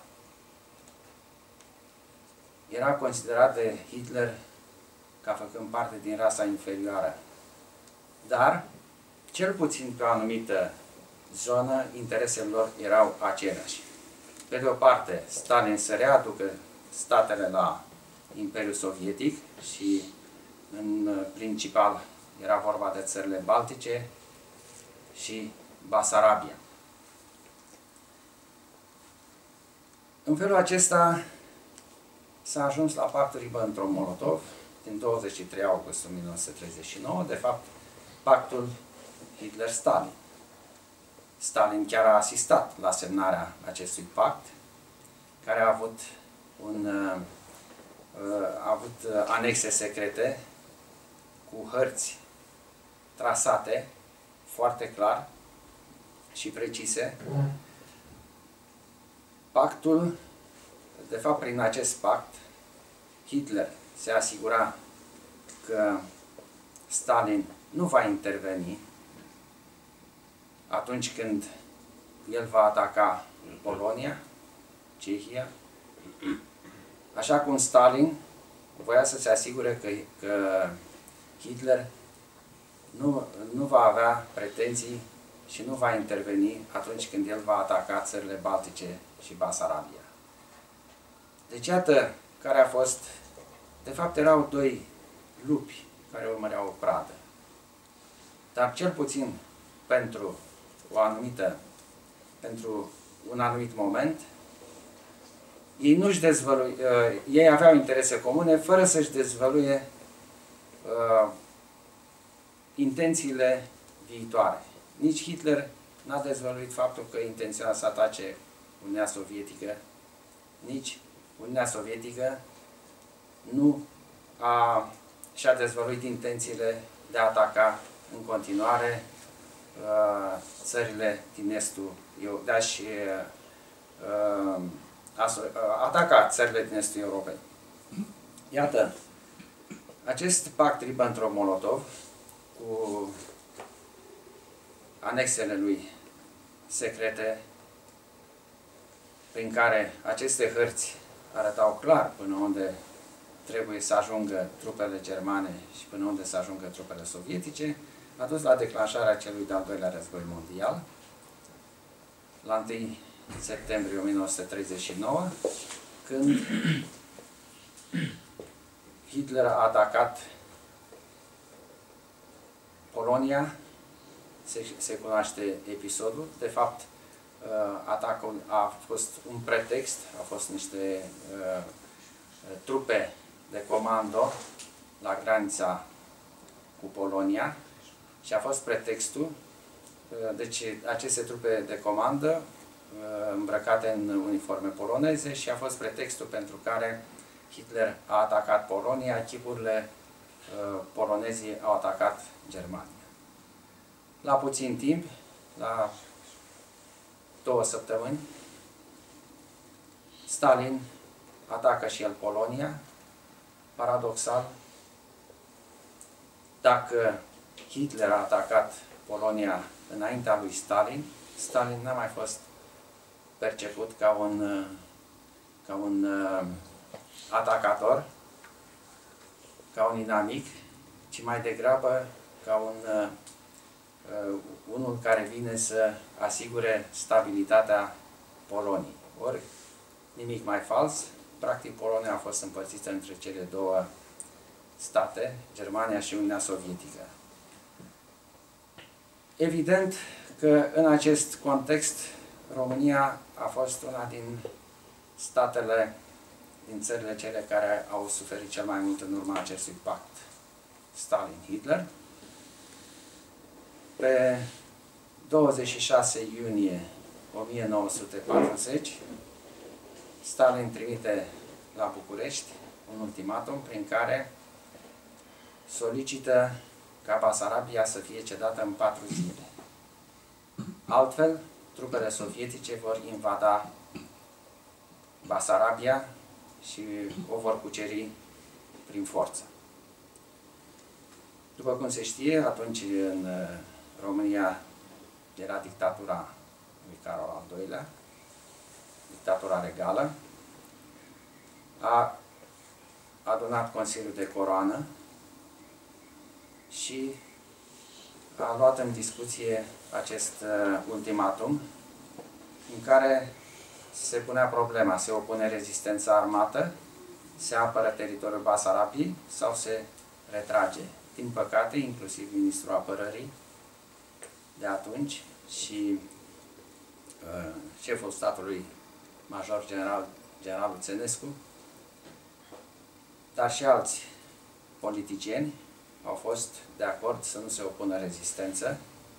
era considerat de Hitler ca făcând parte din rasa inferioară. Dar, cel puțin pe o anumită zonă, interesele lor erau aceleași. Pe de o parte, Stalin să readucă statele la Imperiul Sovietic și, în principal, era vorba de țările Baltice și Basarabia. În felul acesta s-a ajuns la pactul Ribbentrop-Molotov din 23 august 1939, de fapt, pactul Hitler-Stalin. Stalin chiar a asistat la semnarea acestui pact, care a avut anexe secrete cu hărți trasate foarte clar și precise. Pactul, de fapt, prin acest pact, Hitler se asigura că Stalin nu va interveni atunci când el va ataca Polonia, Cehia, așa cum Stalin voia să se asigure că Hitler nu va avea pretenții și nu va interveni atunci când el va ataca țările Baltice și Basarabia. Deci iată care a fost, de fapt erau doi lupi care urmăreau o pradă. Dar cel puțin pentru un anumit moment, ei aveau interese comune fără să-și dezvăluie intențiile viitoare. Nici Hitler n-a dezvăluit faptul că intenționa să atace Uniunea Sovietică, nici Uniunea Sovietică nu și-a dezvăluit intențiile de a ataca în continuare țările din estul, de a-și ataca țările din estul Europei. Iată, acest pact Ribbentrop-Molotov cu anexele lui secrete, prin care aceste hărți arătau clar până unde trebuie să ajungă trupele germane și până unde să ajungă trupele sovietice, a dus la declanșarea celui de-al doilea război mondial, la 1 septembrie 1939, când Hitler a atacat Polonia. Se cunoaște episodul. De fapt, atacul a fost un pretext, au fost niște trupe de comando la granița cu Polonia și a fost pretextul, deci aceste trupe de comandă îmbrăcate în uniforme poloneze și a fost pretextul pentru care Hitler a atacat Polonia, chipurile polonezii au atacat Germania. La puțin timp, la 2 săptămâni, Stalin atacă și el Polonia. Paradoxal, dacă Hitler a atacat Polonia înaintea lui Stalin, Stalin n-a mai fost perceput ca un atacator, ca un inamic, ci mai degrabă ca unul care vine să asigure stabilitatea Poloniei. Ori, nimic mai fals, practic Polonia a fost împărțită între cele două state, Germania și Uniunea Sovietică. Evident că în acest context România a fost una din statele, din țările cele care au suferit cel mai mult în urma acestui pact Stalin-Hitler. Pe 26 iunie 1940, Stalin trimite la București un ultimatum prin care solicită ca Basarabia să fie cedată în 4 zile. Altfel, trupele sovietice vor invada Basarabia și o vor cuceri prin forță. După cum se știe, atunci în România era dictatura lui Carol al II-lea, dictatura regală. A adunat Consiliul de Coroană și a luat în discuție acest ultimatum în care se punea problema, se opune rezistența armată, se apără teritoriul Basarabiei sau se retrage. Din păcate, inclusiv ministrul apărării de atunci și șeful statului, major generalul Țenescu, dar și alți politicieni au fost de acord să nu se opună rezistență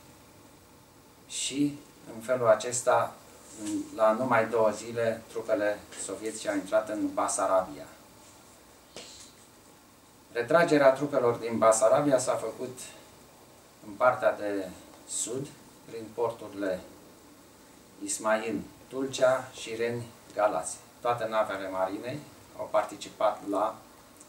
și în felul acesta, la numai 2 zile, trupele sovietice au intrat în Basarabia. Retragerea trupelor din Basarabia s-a făcut în partea de sud, prin porturile Ismail, Tulcea și Reni, Galați. Toate navele marinei au participat la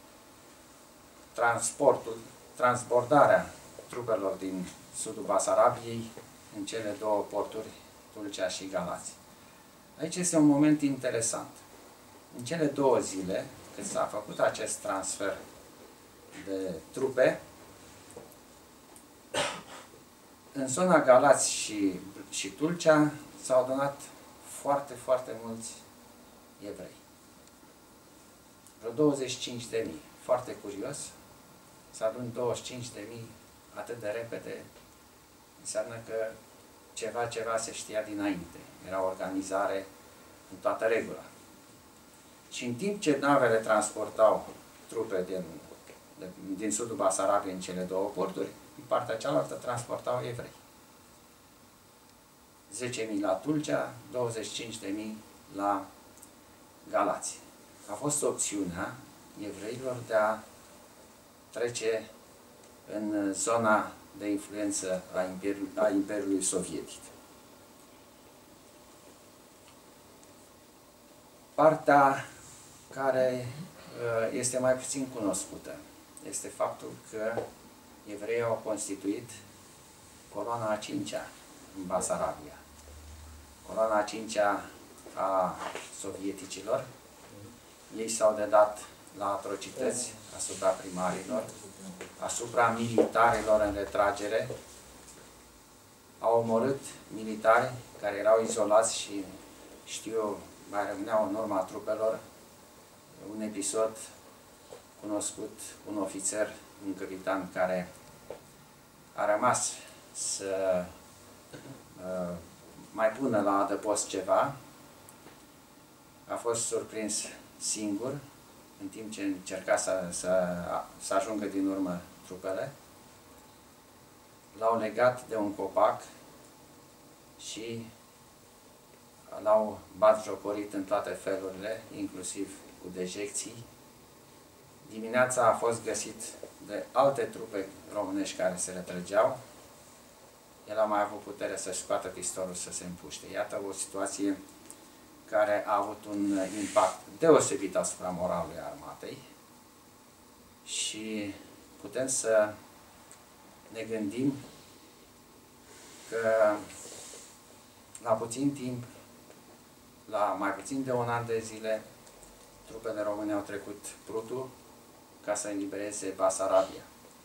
transbordarea trupelor din sudul Basarabiei în cele 2 porturi, Tulcea și Galați. Aici este un moment interesant. În cele 2 zile, când s-a făcut acest transfer de trupe, în zona Galați și Tulcea s-au adunat foarte, foarte mulți evrei. Vreo 25.000. Foarte curios, să adun 25.000 atât de repede, înseamnă că ceva se știa dinainte. Era o organizare în toată regula. Și în timp ce navele transportau trupe din sudul Basarabiei în cele 2 porturi, în partea cealaltă transportau evrei. 10.000 la Tulcea, 25.000 la Galați. A fost opțiunea evreilor de a trece în zona de influență a Imperiului Sovietic. Partea care este mai puțin cunoscută este faptul că evreii au constituit coloana a 5-a în Basarabia. Coloana a 5-a a sovieticilor. Ei s-au dedat la atrocități asupra primarilor, asupra militarilor în retragere. Au omorât militari care erau izolați și, știu eu, mai rămâneau în urma trupelor. Un episod cunoscut, un ofițer, un capitan care a rămas să mai pună la adăpost ceva, a fost surprins singur, în timp ce încerca să ajungă din urmă trupele. L-au legat de un copac și l-au batjocorit în toate felurile, inclusiv cu dejecții. Dimineața a fost găsit de alte trupe românești care se retrăgeau. El a mai avut putere să-și scoată pistolul să se împuște. Iată o situație care a avut un impact deosebit asupra moralului armatei și putem să ne gândim că la puțin timp, la mai puțin de 1 an de zile, trupele române au trecut Prutul ca să elibereze Basarabia.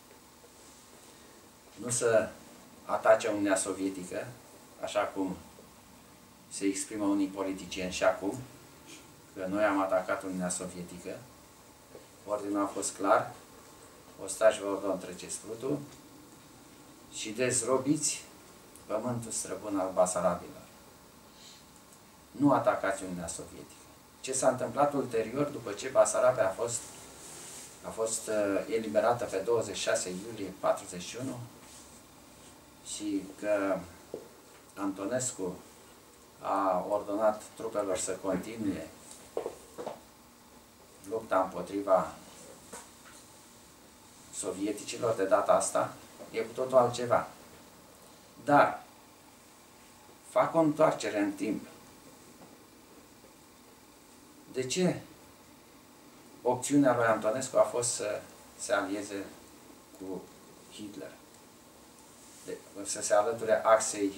Nu să atace Uniunea Sovietică, așa cum se exprimă unii politicieni și acum, că noi am atacat Uniunea Sovietică. Ordinul a fost clar. Ostași vă ordon, treceți prutul și dezrobiți pământul străbun al Basarabilor. Nu atacați Uniunea Sovietică. Ce s-a întâmplat ulterior, după ce Basarabia a fost eliberată pe 26 iulie 41 și că Antonescu a ordonat trupelor să continue lupta împotriva sovieticilor, de data asta, e cu totul altceva. Dar fac o întoarcere în timp. De ce opțiunea lui Antonescu a fost să se alieze cu Hitler? Să se alăture axei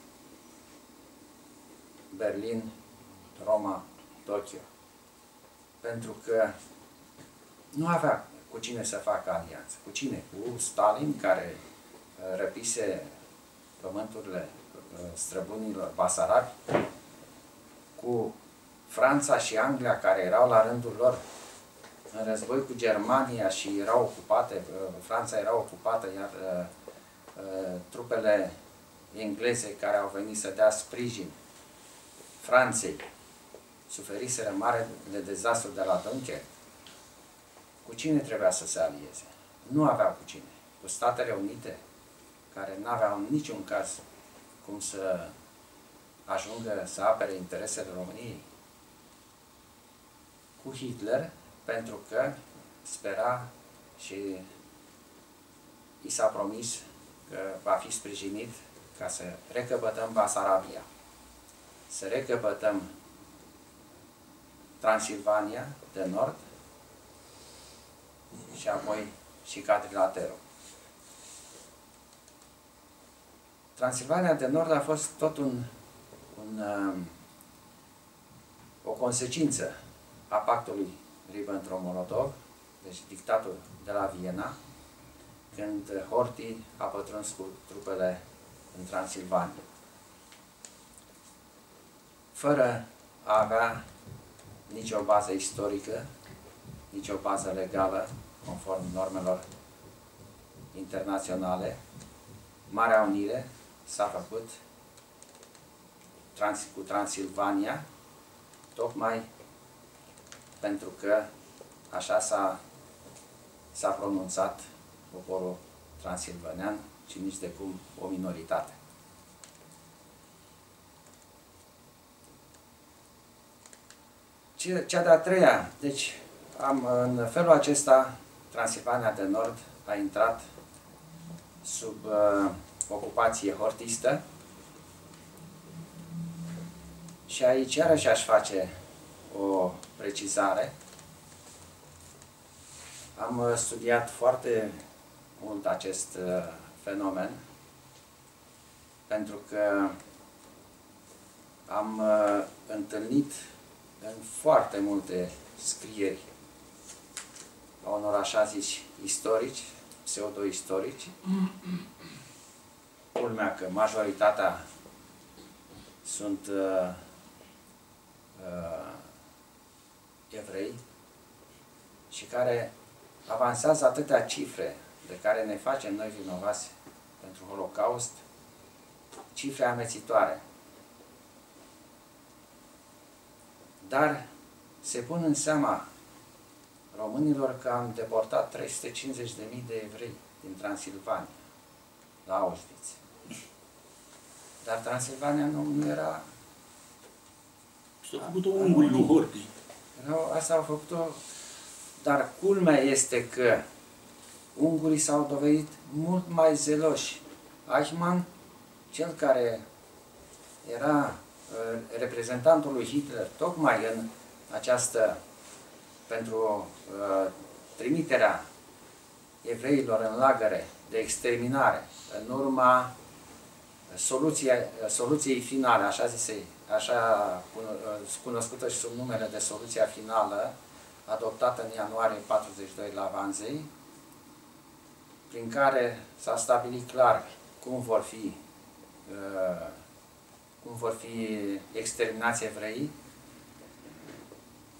Berlin, Roma, Tokyo. Pentru că nu avea cu cine să facă alianță. Cu cine? Cu Stalin, care răpise pământurile străbunilor basarabi, cu Franța și Anglia, care erau la rândul lor în război cu Germania și erau ocupate, Franța era ocupată, iar trupele engleze care au venit să dea sprijin Franței suferiseră mare de dezastru de la Dunkerque. Cu cine trebuia să se alieze? Nu aveau cu cine. Cu Statele Unite, care nu aveau în niciun caz cum să ajungă să apere interesele României. Cu Hitler, pentru că spera și i s-a promis că va fi sprijinit ca să recăpătăm Basarabia, să recăpătăm Transilvania de Nord și apoi și Quadrilaterul. Transilvania de Nord a fost tot o consecință a pactului Ribbentrop-Molotov, deci dictatul de la Viena, când Horthy a pătruns cu trupele în Transilvania. Fără a avea nicio bază istorică, nicio bază legală, conform normelor internaționale, Marea Unire s-a făcut cu Transilvania, tocmai pentru că așa s-a pronunțat poporul transilvanean și nici de cum o minoritate. Cea de-a treia, deci în felul acesta Transilvania de Nord a intrat sub ocupație hortistă și aici iarăși aș face o precizare. Am studiat foarte mult acest fenomen pentru că am întâlnit în foarte multe scrieri a unor așa zici istorici, pseudo-istorici, culmea că majoritatea sunt evrei și care avansează atâtea cifre de care ne facem noi vinovați pentru Holocaust, cifre amețitoare. Dar se pun în seama românilor că am deportat 350.000 de evrei din Transilvania la Auschwitz. Dar Transilvania nu era... S-a făcut-o ungurii lui Horthy. Asta au făcut-o, dar culmea este că ungurii s-au dovedit mult mai zeloși. Eichmann, cel care era reprezentantul lui Hitler, tocmai în această, pentru trimiterea evreilor în lagăre de exterminare, în urma soluției finale, așa cunoscută și sub numele de soluția finală, adoptată în ianuarie 42 la Wannsee, prin care s-a stabilit clar cum vor fi exterminați evreii.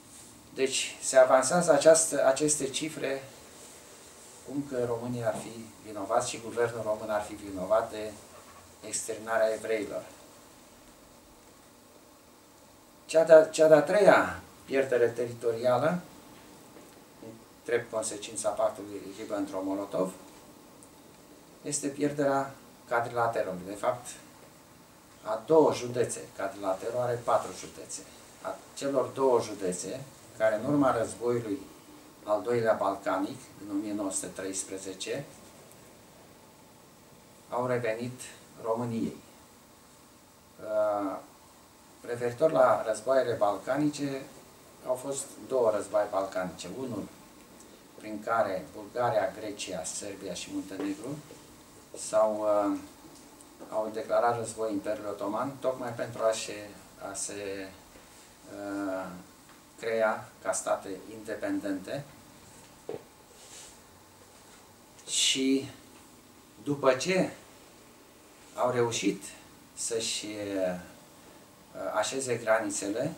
Deci se avansează aceste cifre cum că România ar fi vinovat și guvernul român ar fi vinovat de exterminarea evreilor. Cea de-a treia pierdere teritorială, drept consecința pactului Ribbentrop-Molotov, este pierderea quadrilaterului. De fapt, a două județe. Quadrilaterul are 4 județe. A celor două județe, care în urma războiului al doilea balcanic, din 1913, au revenit României. Referitor la războaiele balcanice, au fost două războaie balcanice. Unul prin care Bulgaria, Grecia, Serbia și Muntenegru au declarat război Imperiului Otoman, tocmai pentru a se crea ca state independente. Și după ce au reușit să-și așeze granițele,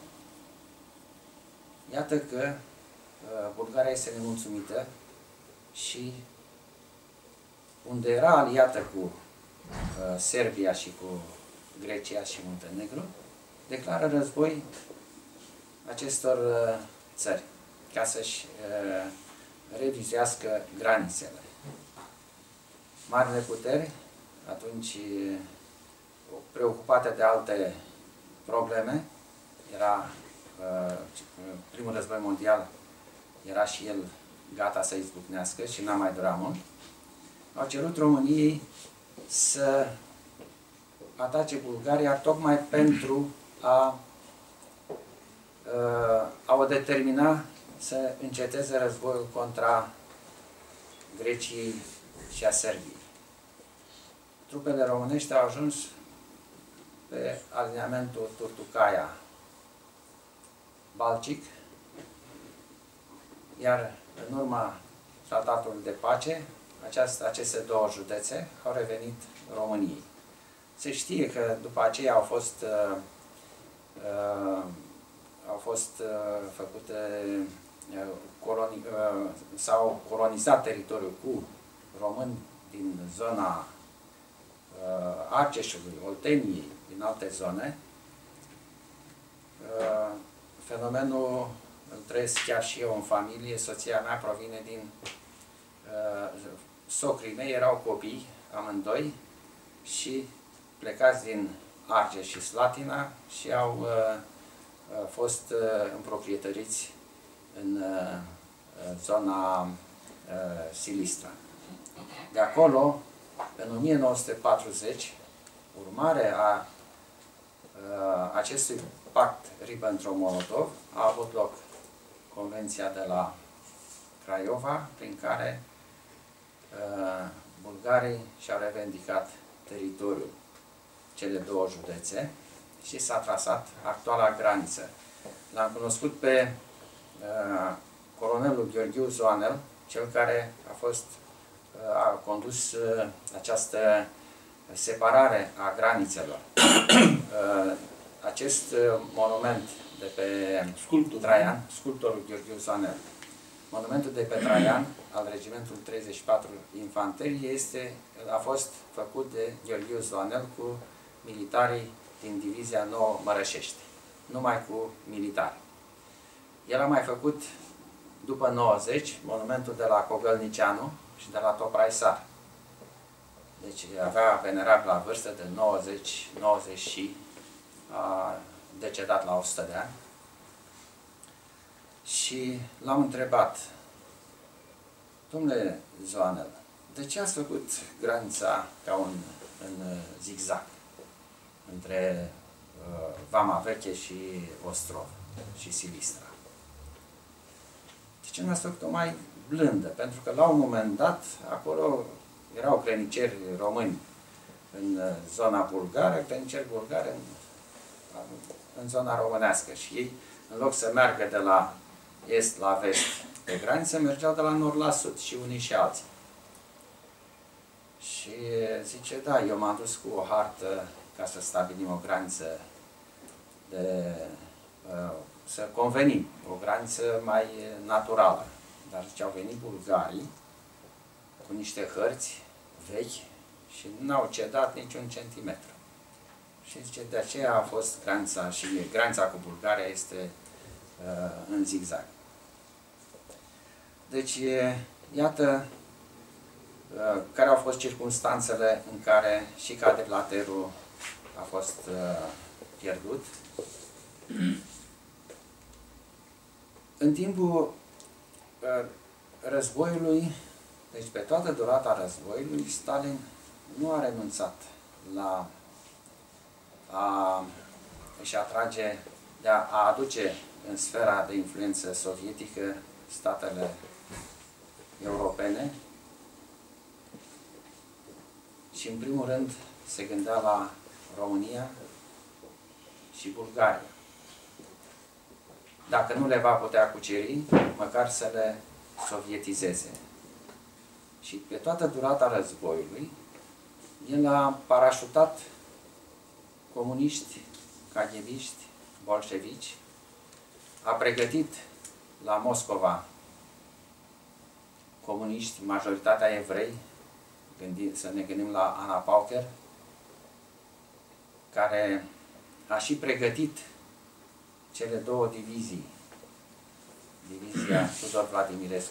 iată că Bulgaria este nemulțumită și unde era aliată cu Serbia și cu Grecia și Muntenegru, declară război acestor țări ca să-și revizuiască granițele. Marile puteri, atunci preocupate de alte probleme, era primul război mondial, era și el gata să izbucnească și n-a mai durat mult, au cerut României să atace Bulgaria tocmai pentru a o determina să înceteze războiul contra Greciei și a Serbiei. Trupele românești au ajuns pe alineamentul Turtucaia-Balcic, iar în urma tratatului de pace, aceste două județe au revenit României. Se știe că după aceea au fost făcute s-au colonizat teritoriul cu români din zona Argeșului, Olteniei, din alte zone. Fenomenul îl trăiesc chiar și eu în familie. Soția mea provine din socrii mei, erau copii amândoi și plecați din Argeș și Slatina și au fost împroprietăriți în zona Silistra. De acolo, în 1940, urmare a acestui pact Ribbentrop-Molotov, a avut loc Convenția de la Craiova, prin care bulgarii și-au revendicat teritoriul, cele două județe, și s-a trasat actuala graniță. L-am cunoscut pe colonelul Gheorghiu Zoanel, cel care a condus această separare a granițelor. Acest monument de pe Traian, sculptorul Gheorghiu Zoanel, monumentul de pe Traian al regimentului 34 Infanterie a fost făcut de Gheorghiu Zoanel cu militarii din Divizia 9 Mărășești, numai cu militari. El a mai făcut, după 90, monumentul de la Cogălnicianu și de la Topraisar. Deci avea venerabil la vârstă de 90 și a decedat la 100 de ani. Și l-am întrebat: domnule Zoanel, de ce ați făcut granița ca în zigzag între Vama Veche și Ostrov și Silistra? De ce nu ați făcut-o mai blândă? Pentru că la un moment dat acolo erau greniceri români în zona bulgară, greniceri bulgari în zona românească și ei, în loc să meargă de la est la vest pe graniță, mergeau de la nord la sud, și unii și alții. Și zice: da, eu m-am dus cu o hartă ca să stabilim o graniță de să convenim, o graniță mai naturală. Dar ce au venit bulgarii cu niște hărți vechi și n-au cedat niciun centimetru. Și zice, de aceea a fost granița și granița cu Bulgaria este în zigzag. Deci, iată care au fost circumstanțele în care și Cadelaterul a fost pierdut. În timpul războiului, deci pe toată durata războiului, Stalin nu a renunțat la a își atrage, de a aduce în sfera de influență sovietică statele europene și în primul rând se gândea la România și Bulgaria. Dacă nu le va putea cuceri, măcar să le sovietizeze. Și pe toată durata războiului, el a parașutat comuniști, kaghebiști, bolșevici, a pregătit la Moscova comuniști, majoritatea evrei, să ne gândim la Anna Pauker, care a și pregătit cele două divizii, divizia Tudor Vladimirescu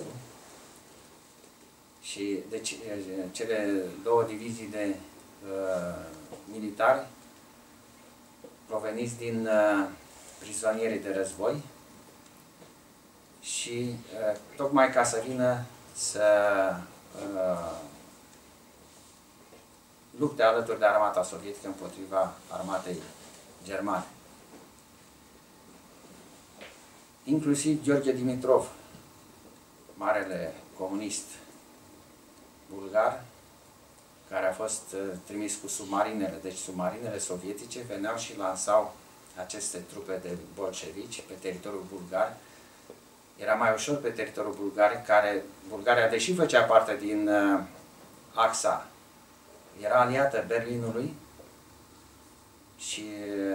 și deci cele două divizii de militari proveniți din prizonierii de război și tocmai ca să vină să lupte alături de armata sovietică împotriva armatei germane. Inclusiv Gheorghe Dimitrov, marele comunist bulgar, care a fost trimis cu submarinele. Deci submarinele sovietice veneau și lansau aceste trupe de bolșevici pe teritoriul bulgar. Era mai ușor pe teritoriul bulgar, care Bulgaria, deși făcea parte din axa, era aliată Berlinului și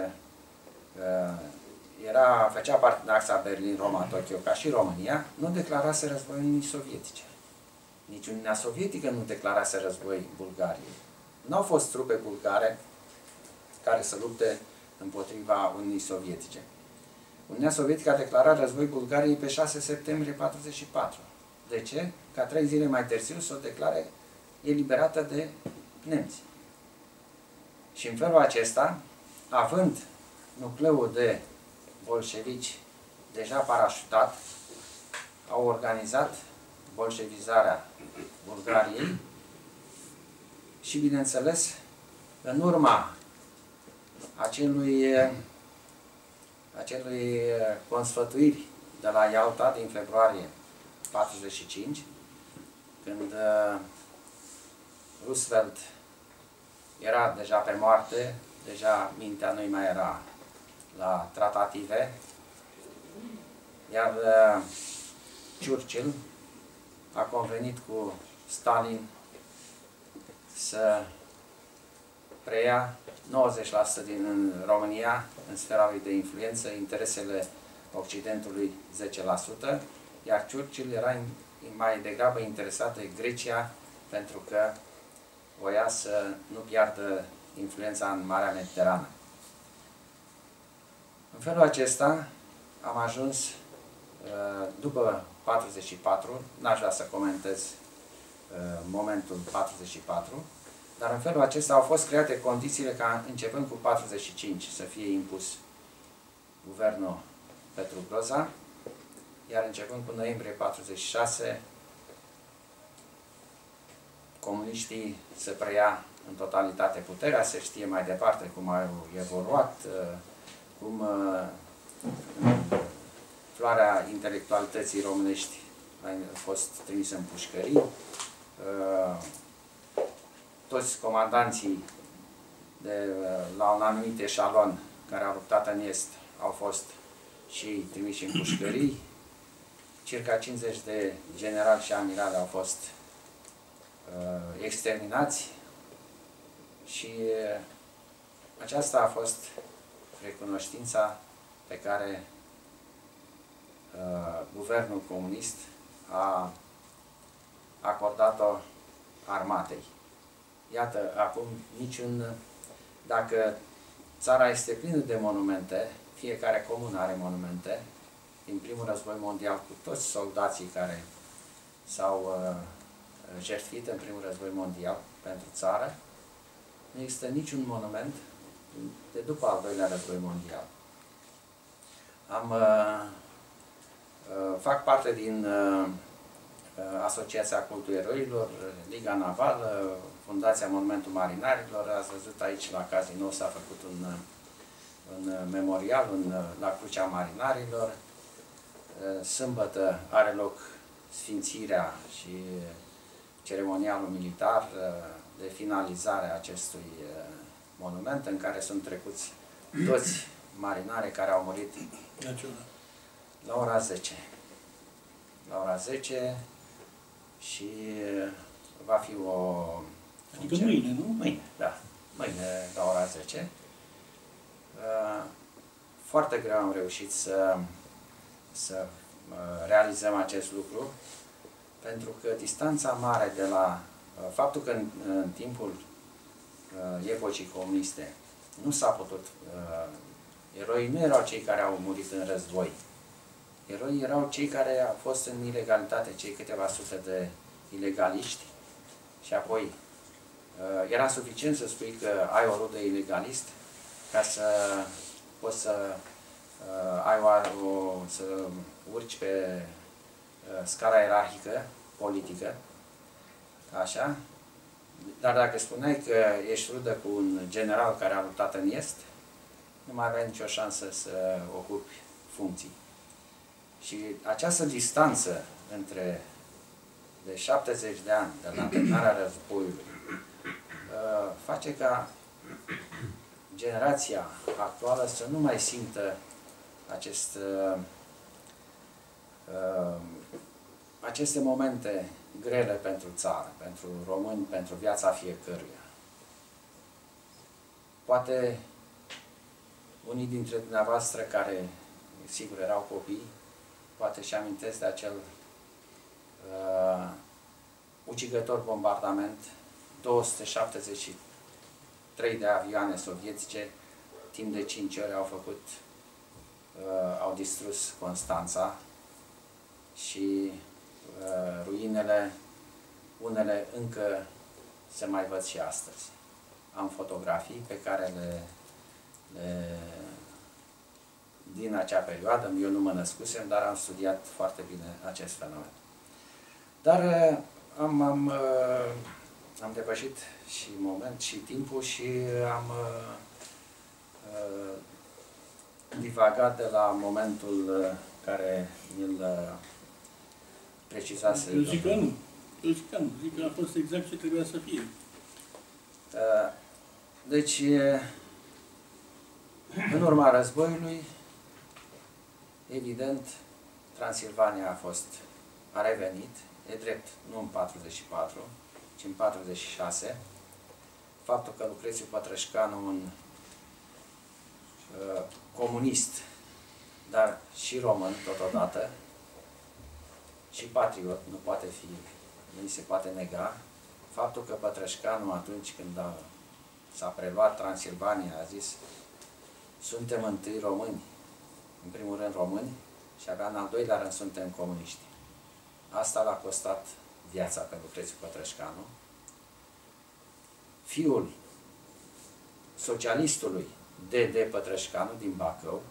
făcea parte din axa Berlin-Roma-Tokyo, ca și România, nu declarase război Uniunii Sovietice. Nici Uniunea Sovietică nu declarase război Bulgariei. Nu au fost trupe bulgare care să lupte împotriva Uniunii Sovietice. Uniunea Sovietică a declarat război Bulgariei pe 6 septembrie 1944. De ce? Ca 3 zile mai târziu să o declare eliberată de nemți. Și în felul acesta, având nucleul de bolșevici deja parașutat, au organizat bolșevizarea Bulgariei și, bineînțeles, în urma acelui consfătuiri de la Ialta din februarie 1945, când Roosevelt era deja pe moarte, deja mintea nu mai era la tratative, iar Churchill a convenit cu Stalin să preia 90% din România în sfera lui de influență, interesele Occidentului 10%, iar Churchill era mai degrabă interesat de Grecia pentru că voia să nu piardă influența în Marea Mediterană. În felul acesta am ajuns după 44, n-aș vrea să comentez momentul 44, dar în felul acesta au fost create condițiile ca începând cu 45 să fie impus guvernul Petru Groza, iar începând cu noiembrie 46 comuniștii să preia în totalitate puterea, se știe mai departe cum au evoluat, cum floarea intelectualității românești a fost trimisă în pușcării, toți comandanții la un anumit eșalon care au luptat în Est au fost și trimiși în pușcării, circa 50 de generali și amirali au fost exterminați și aceasta a fost recunoștința pe care guvernul comunist a acordat-o armatei. Iată, acum dacă țara este plină de monumente, fiecare comună are monumente, din primul război mondial cu toți soldații care s-au jertfit în primul război mondial pentru țară, nu există niciun monument de după al doilea război mondial. Fac parte din Asociația Cultul Eroilor, Liga Navală, Fundația Monumentul Marinarilor. Ați văzut aici la Casino s-a făcut un memorial la Crucea Marinarilor. Sâmbătă are loc sfințirea și ceremonialul militar de finalizare a acestui monument, în care sunt trecuți toți marinarii care au murit la ora 10. La ora 10 și va fi o... Adică mâine, nu? Mâine, da. Mâine la ora 10. Foarte greu am reușit să realizăm acest lucru, pentru că distanța mare de la faptul că în timpul epocii comuniste nu s-a putut, eroii nu erau cei care au murit în război, eroii erau cei care au fost în ilegalitate, cei câteva sute de ilegaliști, și apoi era suficient să spui că ai o rudă ilegalist ca să poți să să urci pe scara ierarhică politică, așa, dar dacă spuneai că ești rudă cu un general care a luptat în Est, nu mai aveai nicio șansă să ocupi funcții. Și această distanță de 70 de ani de la terminarea războiului face ca generația actuală să nu mai simtă aceste momente grele pentru țară, pentru români, pentru viața fiecăruia. Poate unii dintre dumneavoastră care, sigur, erau copii, poate și amintesc de acel ucigător bombardament, 273 de avioane sovietice, timp de 5 ore au distrus Constanța și ruinele, unele încă se mai văd și astăzi. Am fotografii pe care din acea perioadă, eu nu mă născusem, dar am studiat foarte bine acest fenomen. Dar am depășit și moment și timpul și am divagat de la momentul care mi-l precizase. Eu zic că nu. Zic că a fost exact ce trebuia să fie. Deci, în urma războiului, evident, Transilvania a revenit, e drept, nu în 44, ci în 46. Faptul că Lucrețiu Pătrășcanu, un comunist, dar și român totodată, și patriot, nu se poate nega, faptul că Pătrășcanu, atunci când s-a preluat Transilvania, a zis: suntem întâi români, în primul rând români, și abia în al doilea rând suntem comuniști. Asta l-a costat viața pe Lucrețiu Pătrășcanu. Fiul socialistului D.D. Pătrășcanu din Bacău,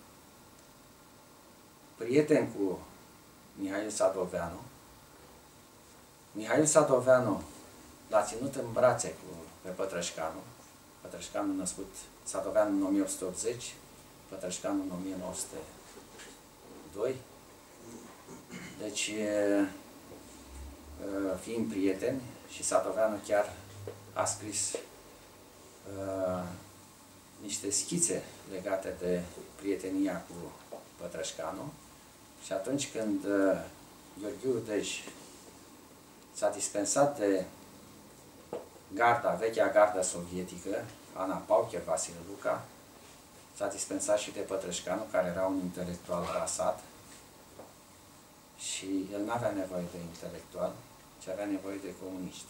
prieten cu Mihail Sadoveanu. Mihail Sadoveanu l-a ținut în brațe pe Pătrășcanu. Pătrășcanu născut, Sadoveanu în 1880, Pătrășcanu în 1902. Deci, fiind prieteni, și Sadoveanu chiar a scris niște schițe legate de prietenia cu Pătrășcanu. Și atunci când Gheorghiu Dej s-a dispensat de vechea gardă sovietică, Ana Paucher, Vasile Luca, s-a dispensat și de Pătrășcanu, care era un intelectual rasat, Și el nu avea nevoie de intelectual, ci avea nevoie de comuniști.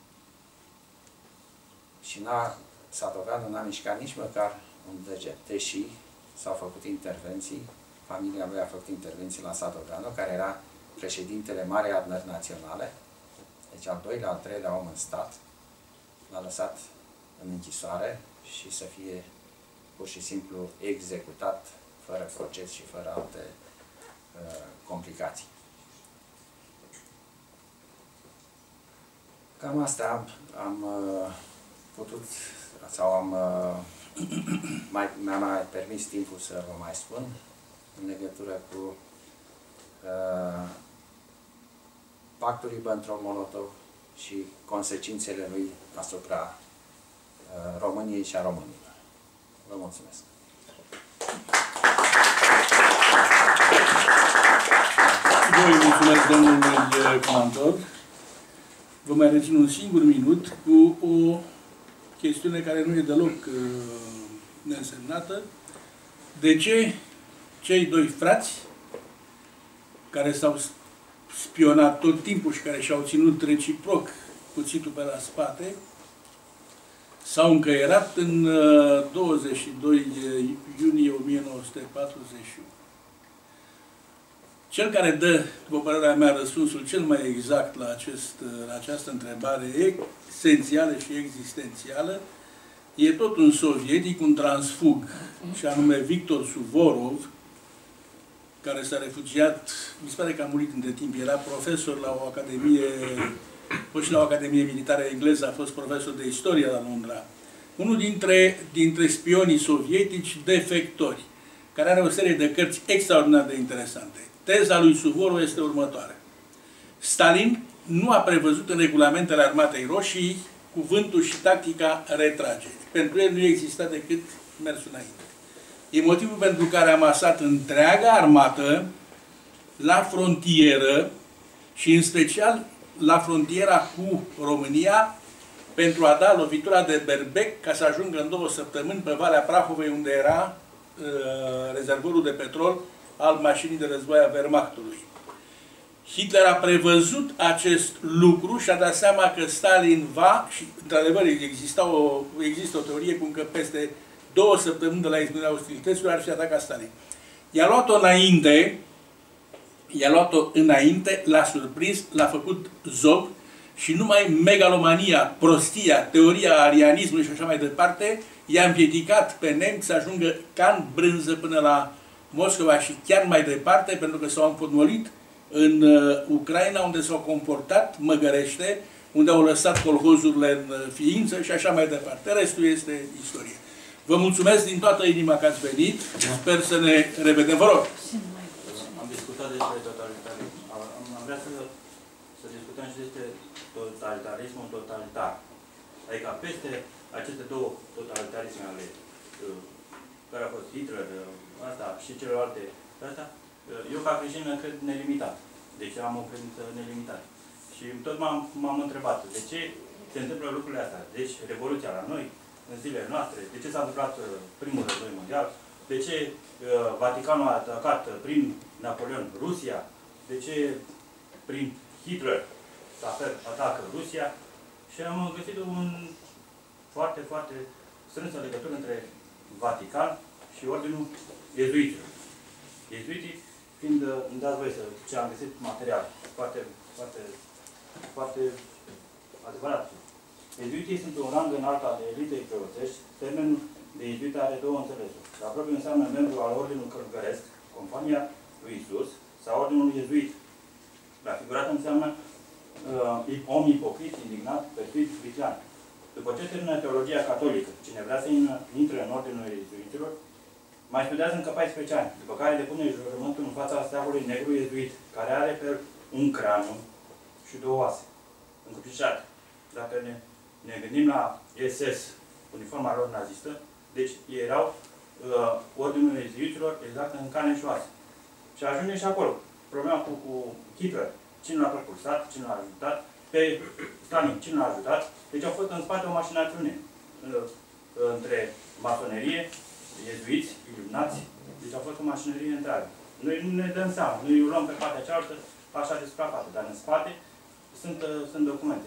Și Sadoveanu n-a mișcat nici măcar un deget, deși s-au făcut intervenții, familia lui a făcut intervenții la Sadoveanu, care era președintele Marei Adunări Naționale, deci al doilea, al treilea om în stat, l-a lăsat în închisoare și să fie pur și simplu executat fără proces și fără alte complicații. Cam asta am putut, sau mi-a mai permis timpul să vă mai spun în legătură cu pactul Ribbentrop-Molotov și consecințele lui asupra României și a românilor. Vă mulțumesc! Vă mulțumesc, domnului Cantor. Vă mai rețin un singur minut cu o chestiune care nu e deloc neînsemnată. De ce cei doi frați care s-au spionat tot timpul și care și-au ținut reciproc cuțitul pe la spate, s-au încăierat în 22 iunie 1941. Cel care dă, după părerea mea, răspunsul cel mai exact la această întrebare esențială și existențială e tot un sovietic, un transfug, și anume Victor Suvorov, care s-a refugiat, mi se pare că a murit între timp, era profesor la o academie, și la o academie militară engleză, a fost profesor de istorie la Londra. Unul dintre spionii sovietici defectori, care are o serie de cărți extraordinar de interesante. Teza lui Suvorov este următoarea. Stalin nu a prevăzut în regulamentele Armatei Roșii cuvântul și tactica retragerii. Pentru el nu exista decât mersul înainte. E motivul pentru care a masat întreaga armată la frontieră și în special la frontiera cu România pentru a da lovitura de berbec ca să ajungă în 2 săptămâni pe Valea Prahovei, unde era rezervorul de petrol al mașinii de război a Wehrmachtului. Hitler a prevăzut acest lucru și a dat seama că Stalin va, și într-adevăr există o teorie cum că peste 2 săptămâni de la izbucnirea ostilităților ar fi atacat Stalin. I-a luat-o înainte, l-a surprins, l-a făcut zob și numai megalomania, prostia, teoria arianismului și așa mai departe i-a împiedicat pe nemți să ajungă ca în brânză până la Moscova și chiar mai departe, pentru că s-au împotmolit în Ucraina, unde s-au comportat măgărește, unde au lăsat colhozurile în ființă și așa mai departe. Restul este istorie. Vă mulțumesc din toată inima că ați venit. Sper să ne revedem. Vă rog! Am discutat despre totalitarism. Am vrea să discutăm și despre totalitarismul totalitar. Adică peste aceste două totalitarisme ale care a fost Hitler, asta și celelalte, asta, eu ca creștin cred nelimitat. Deci am o credință nelimitată. Și tot m-am întrebat de ce se întâmplă lucrurile astea. Deci Revoluția la noi, în zilele noastre, de ce s-a întâmplat primul război mondial, de ce Vaticanul a atacat prin Napoleon Rusia, de ce prin Hitler atacă Rusia, și am găsit un foarte, foarte strânsă legătură între Vatican și Ordinul Iezuiților. Iezuiții fiind, îmi dați voi ce am găsit material foarte, foarte, foarte adevărat. Iezuiții sunt un rang înalt al elitei preoțești. Termenul de iezuit are două înțelesuri. La propriu înseamnă membru al Ordinului Călugăresc, Compania lui Isus, sau Ordinul Iezuit. La figurat înseamnă om ipocrit, indignat, perfid, viclean. După ce termină teologia catolică, cine vrea să intre în Ordinul Iezuiților, mai studiază încă 14 ani, după care depune jurământul în fața steagului negru iezuit, care are pe un craniu și 2 oase, încrucișate. Dacă ne gândim la SS, uniforma lor nazistă, deci ei erau Ordinul Iezuiților exact în carne și oase. Și ajunge și acolo. Problema cu Hitler. Cine l-a propulsat, cine l-a ajutat, pe Stalin, cine l-a ajutat. Deci au fost în spate o mașinațiune între masonerie, iezuiți, iluminați. Deci a fost o mașinărie întreagă. Noi nu ne dăm seama. Noi îi luăm pe partea cealaltă așa de suprafață, dar în spate sunt documente.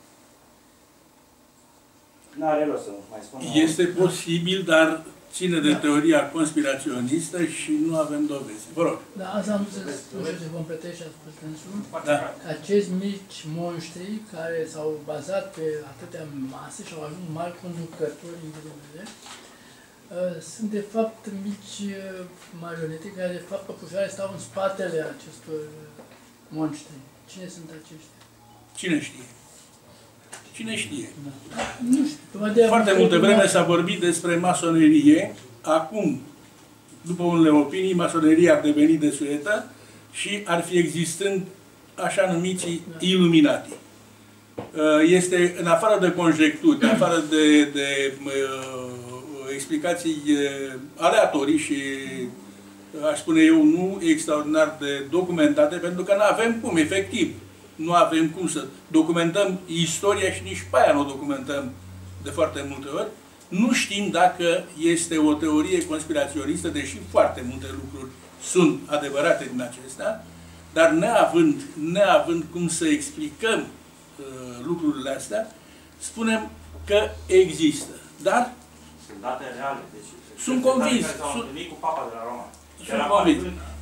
N-are rost să mai spun. Este posibil, dar ține de teoria conspiraționistă și nu avem dovezi. Vă rog. Da, asta am să spun și să completez și a spus dânsul. Da. Acești mici monștri care s-au bazat pe atâtea mase și au ajuns mari conducători în ghilimele, sunt de fapt mici marionete care de fapt păpușoare stau în spatele acestor monștri. Cine sunt aceștia? Cine știe? Cine știe? Da. Nu știu. Foarte multă vreme s-a vorbit despre masonerie. Acum, după unele opinii, masoneria ar deveni desuetă și ar fi existând așa numiții iluminati. Este, în afară de conjecturi, în afară de explicații aleatorii și, aș spune eu, nu extraordinar de documentate, pentru că nu avem cum, efectiv. Nu avem cum să documentăm istoria și nici pe aia nu o documentăm de foarte multe ori. Nu știm dacă este o teorie conspiraționistă, deși foarte multe lucruri sunt adevărate din acestea, dar neavând cum să explicăm lucrurile astea, spunem că există. Dar sunt date reale. Deci, sunt convins. S-au întâlnit cu papa de la Roma. Sunt convins.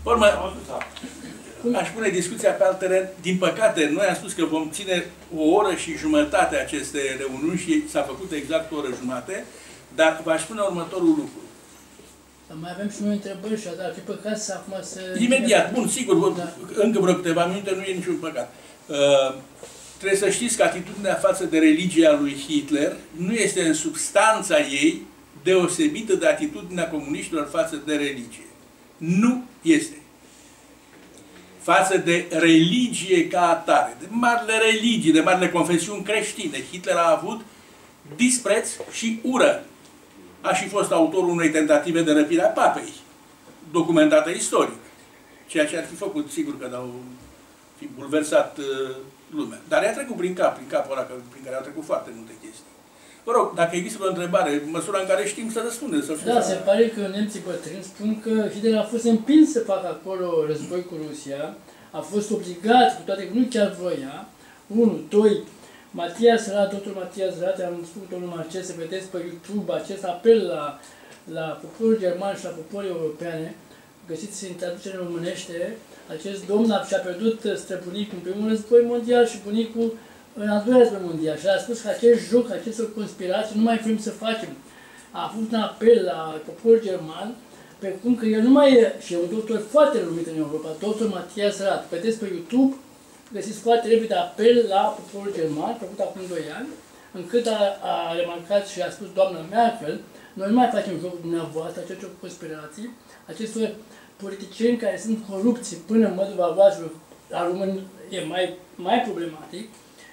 Aș pune discuția pe alt teren. Din păcate, noi am spus că vom ține o oră și jumătate aceste reuniuni și s-a făcut exact o oră jumătate, dar v-aș spune următorul lucru. Dar mai avem și noi întrebări și ar fi păcat să acum să... Imediat, bun, sigur, Da. încă vreo câteva minute nu e niciun păcat. Trebuie să știți că atitudinea față de religia lui Hitler nu este în substanța ei deosebită de atitudinea comuniștilor față de religie. Nu este. Față de religie ca atare, de marile religii, de marile confesiuni creștine, Hitler a avut dispreț și ură. A și fost autorul unei tentative de răpire a papei, documentată istoric. Ceea ce ar fi făcut, sigur că au fi bulversat lumea. Dar i-a trecut prin capul ăla prin care au trecut foarte multe chestii. Vă rog, dacă există o întrebare, în măsura în care știm să răspundem. Da, se pare că nemții bătrâni spun că Hitler a fost împins să facă acolo război cu Rusia, a fost obligat, cu toate că nu chiar voia. 1, 2, Matias Rat, doctor Matias Rat, am spus domnul Marcel, să vedeți pe YouTube acest apel la poporul german și la poporul europeane, găsiți în traducere românește, acest domn și-a pierdut străbunicul în primul război mondial și bunicul în al doilea război mondial și a spus că acest joc, aceste conspirații, nu mai vrem să facem. A făcut un apel la poporul german, pe cum că el nu mai e, și e un doctor foarte numit în Europa, doctor Matias Rat. Vedeți pe YouTube, găsiți foarte repede apel la poporul german, făcut acum 2 ani, încât a remarcat și a spus doamna Merkel, noi nu mai facem jocul dumneavoastră, acestor conspirații, acestor politicieni care sunt corupți până în mădul valoajului, la român e mai problematic.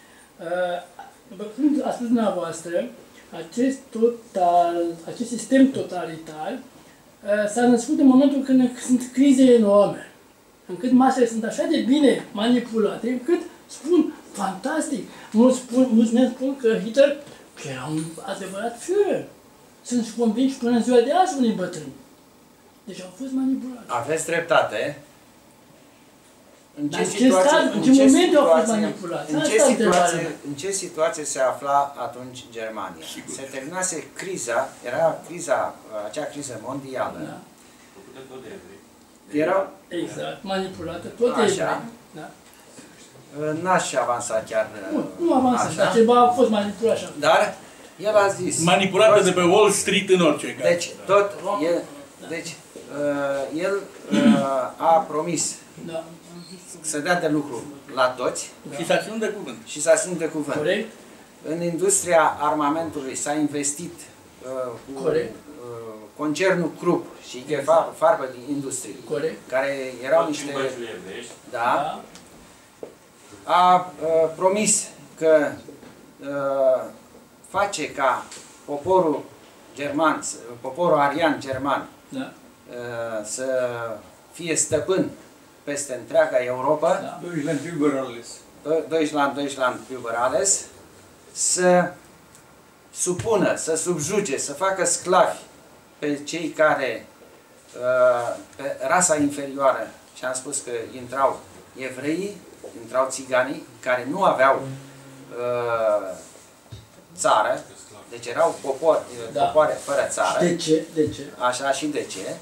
Cum a spus dumneavoastră, acest sistem totalitar s-a născut în momentul când sunt crize enorme, încât masele sunt așa de bine manipulate, încât spun, fantastic, mulți ne spun că Hitler era un adevărat Führer. Sunt convinși până în ziua de azi unii bătrâni. Deci au fost manipulați. Aveți dreptate. În ce situație se afla atunci Germania? Se terminase criza, era acea criză mondială. Da. Erau exact, manipulată, tot așa. Da. N-aș avansa chiar nu avansă, dar ceva a fost manipulat așa. Dar el a zis... Manipulată de pe Wall Street în orice caz. Deci, el a promis să dea de lucru la toți. Și s-a ținut de cuvânt. Și s-a ținut de cuvânt. Corect. În industria armamentului s-a investit cu concernul Krupp și Farbe din industrie. Corect. Care erau niște... Da. A promis că face ca poporul german, poporul arian german, să fie stăpân peste întreaga Europa, Deutschland über alles, să supună, să subjuge, să facă sclavi pe cei care, pe rasa inferioară, și am spus că intrau evreii, intrau țiganii care nu aveau țară, deci erau popoare fără țară. De ce? De ce? Așa, și de ce?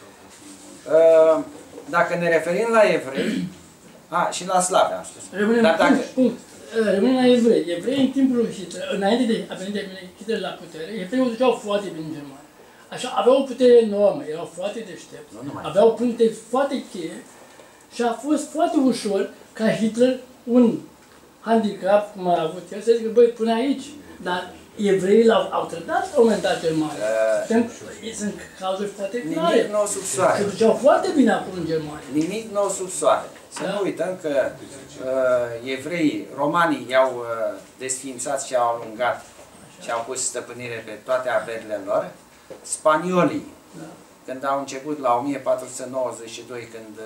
Dacă ne referim la evrei, și la slavi, am spus. Rămânem la evrei. Evrei în timpul lui Hitler, înainte de a veni Hitler la putere, evreii o duceau foarte bine în Germania. Așa, aveau o putere enormă, erau foarte deștepți, aveau puncte foarte cheie și a fost foarte ușor ca Hitler, un handicap, cum a avut el, să zică, băi, până aici, dar evreii au trădat la un moment dat Germania. Sunt cauzuri foarte clare. Nimic nou sub soare. Se duceau foarte bine acolo în Germania. Nimic nou sub soare. Să nu uităm că evreii, romanii i-au desființat și i-au alungat și au pus stăpânire pe toate averile lor. Spaniolii, când au început la 1492, când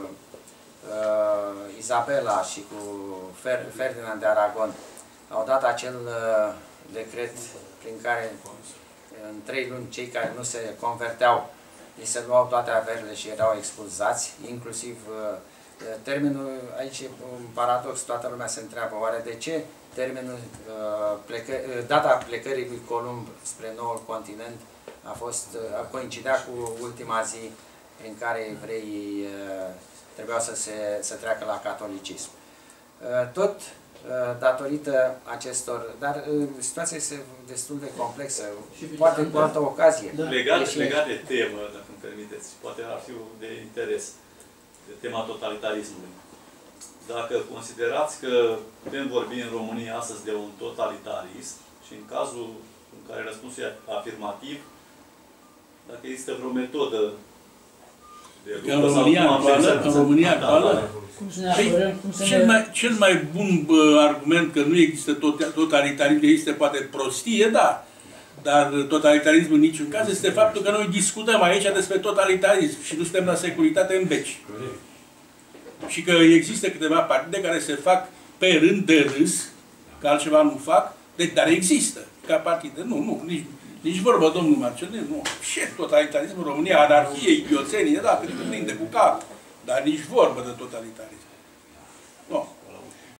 Isabela și cu Ferdinand de Aragon au dat acel decret prin care în 3 luni cei care nu se converteau, li se luau toate averile și erau expulzați, inclusiv termenul, aici e un paradox, toată lumea se întreabă, oare de ce termenul, data plecării lui Columb spre noul continent a coincidea cu ultima zi în care evreii trebuiau să treacă la catolicism. Tot datorită acestor, dar situația este destul de complexă, poate cu altă ocazie. Legat de temă, dacă îmi permiteți, poate ar fi de interes, de tema totalitarismului. Dacă considerați că putem vorbi în România astăzi de un totalitarism și în cazul în care răspunsul e afirmativ, dacă există vreo metodă de în România actuală, cel mai bun argument că nu există totalitarism, există poate prostie, da. Dar totalitarismul în niciun caz este faptul că noi discutăm aici despre totalitarism și nu suntem la securitate în beci. Și că există câteva partide care se fac pe rând de râs, că altceva nu fac, dar există ca partide. Nu, nici vorbă, domnul Marcelin, nu. Ce totalitarism în România, anarhie, idioțenie, da, cât prinde cu cap. Dar nici vorbă de totalitarism. Nu.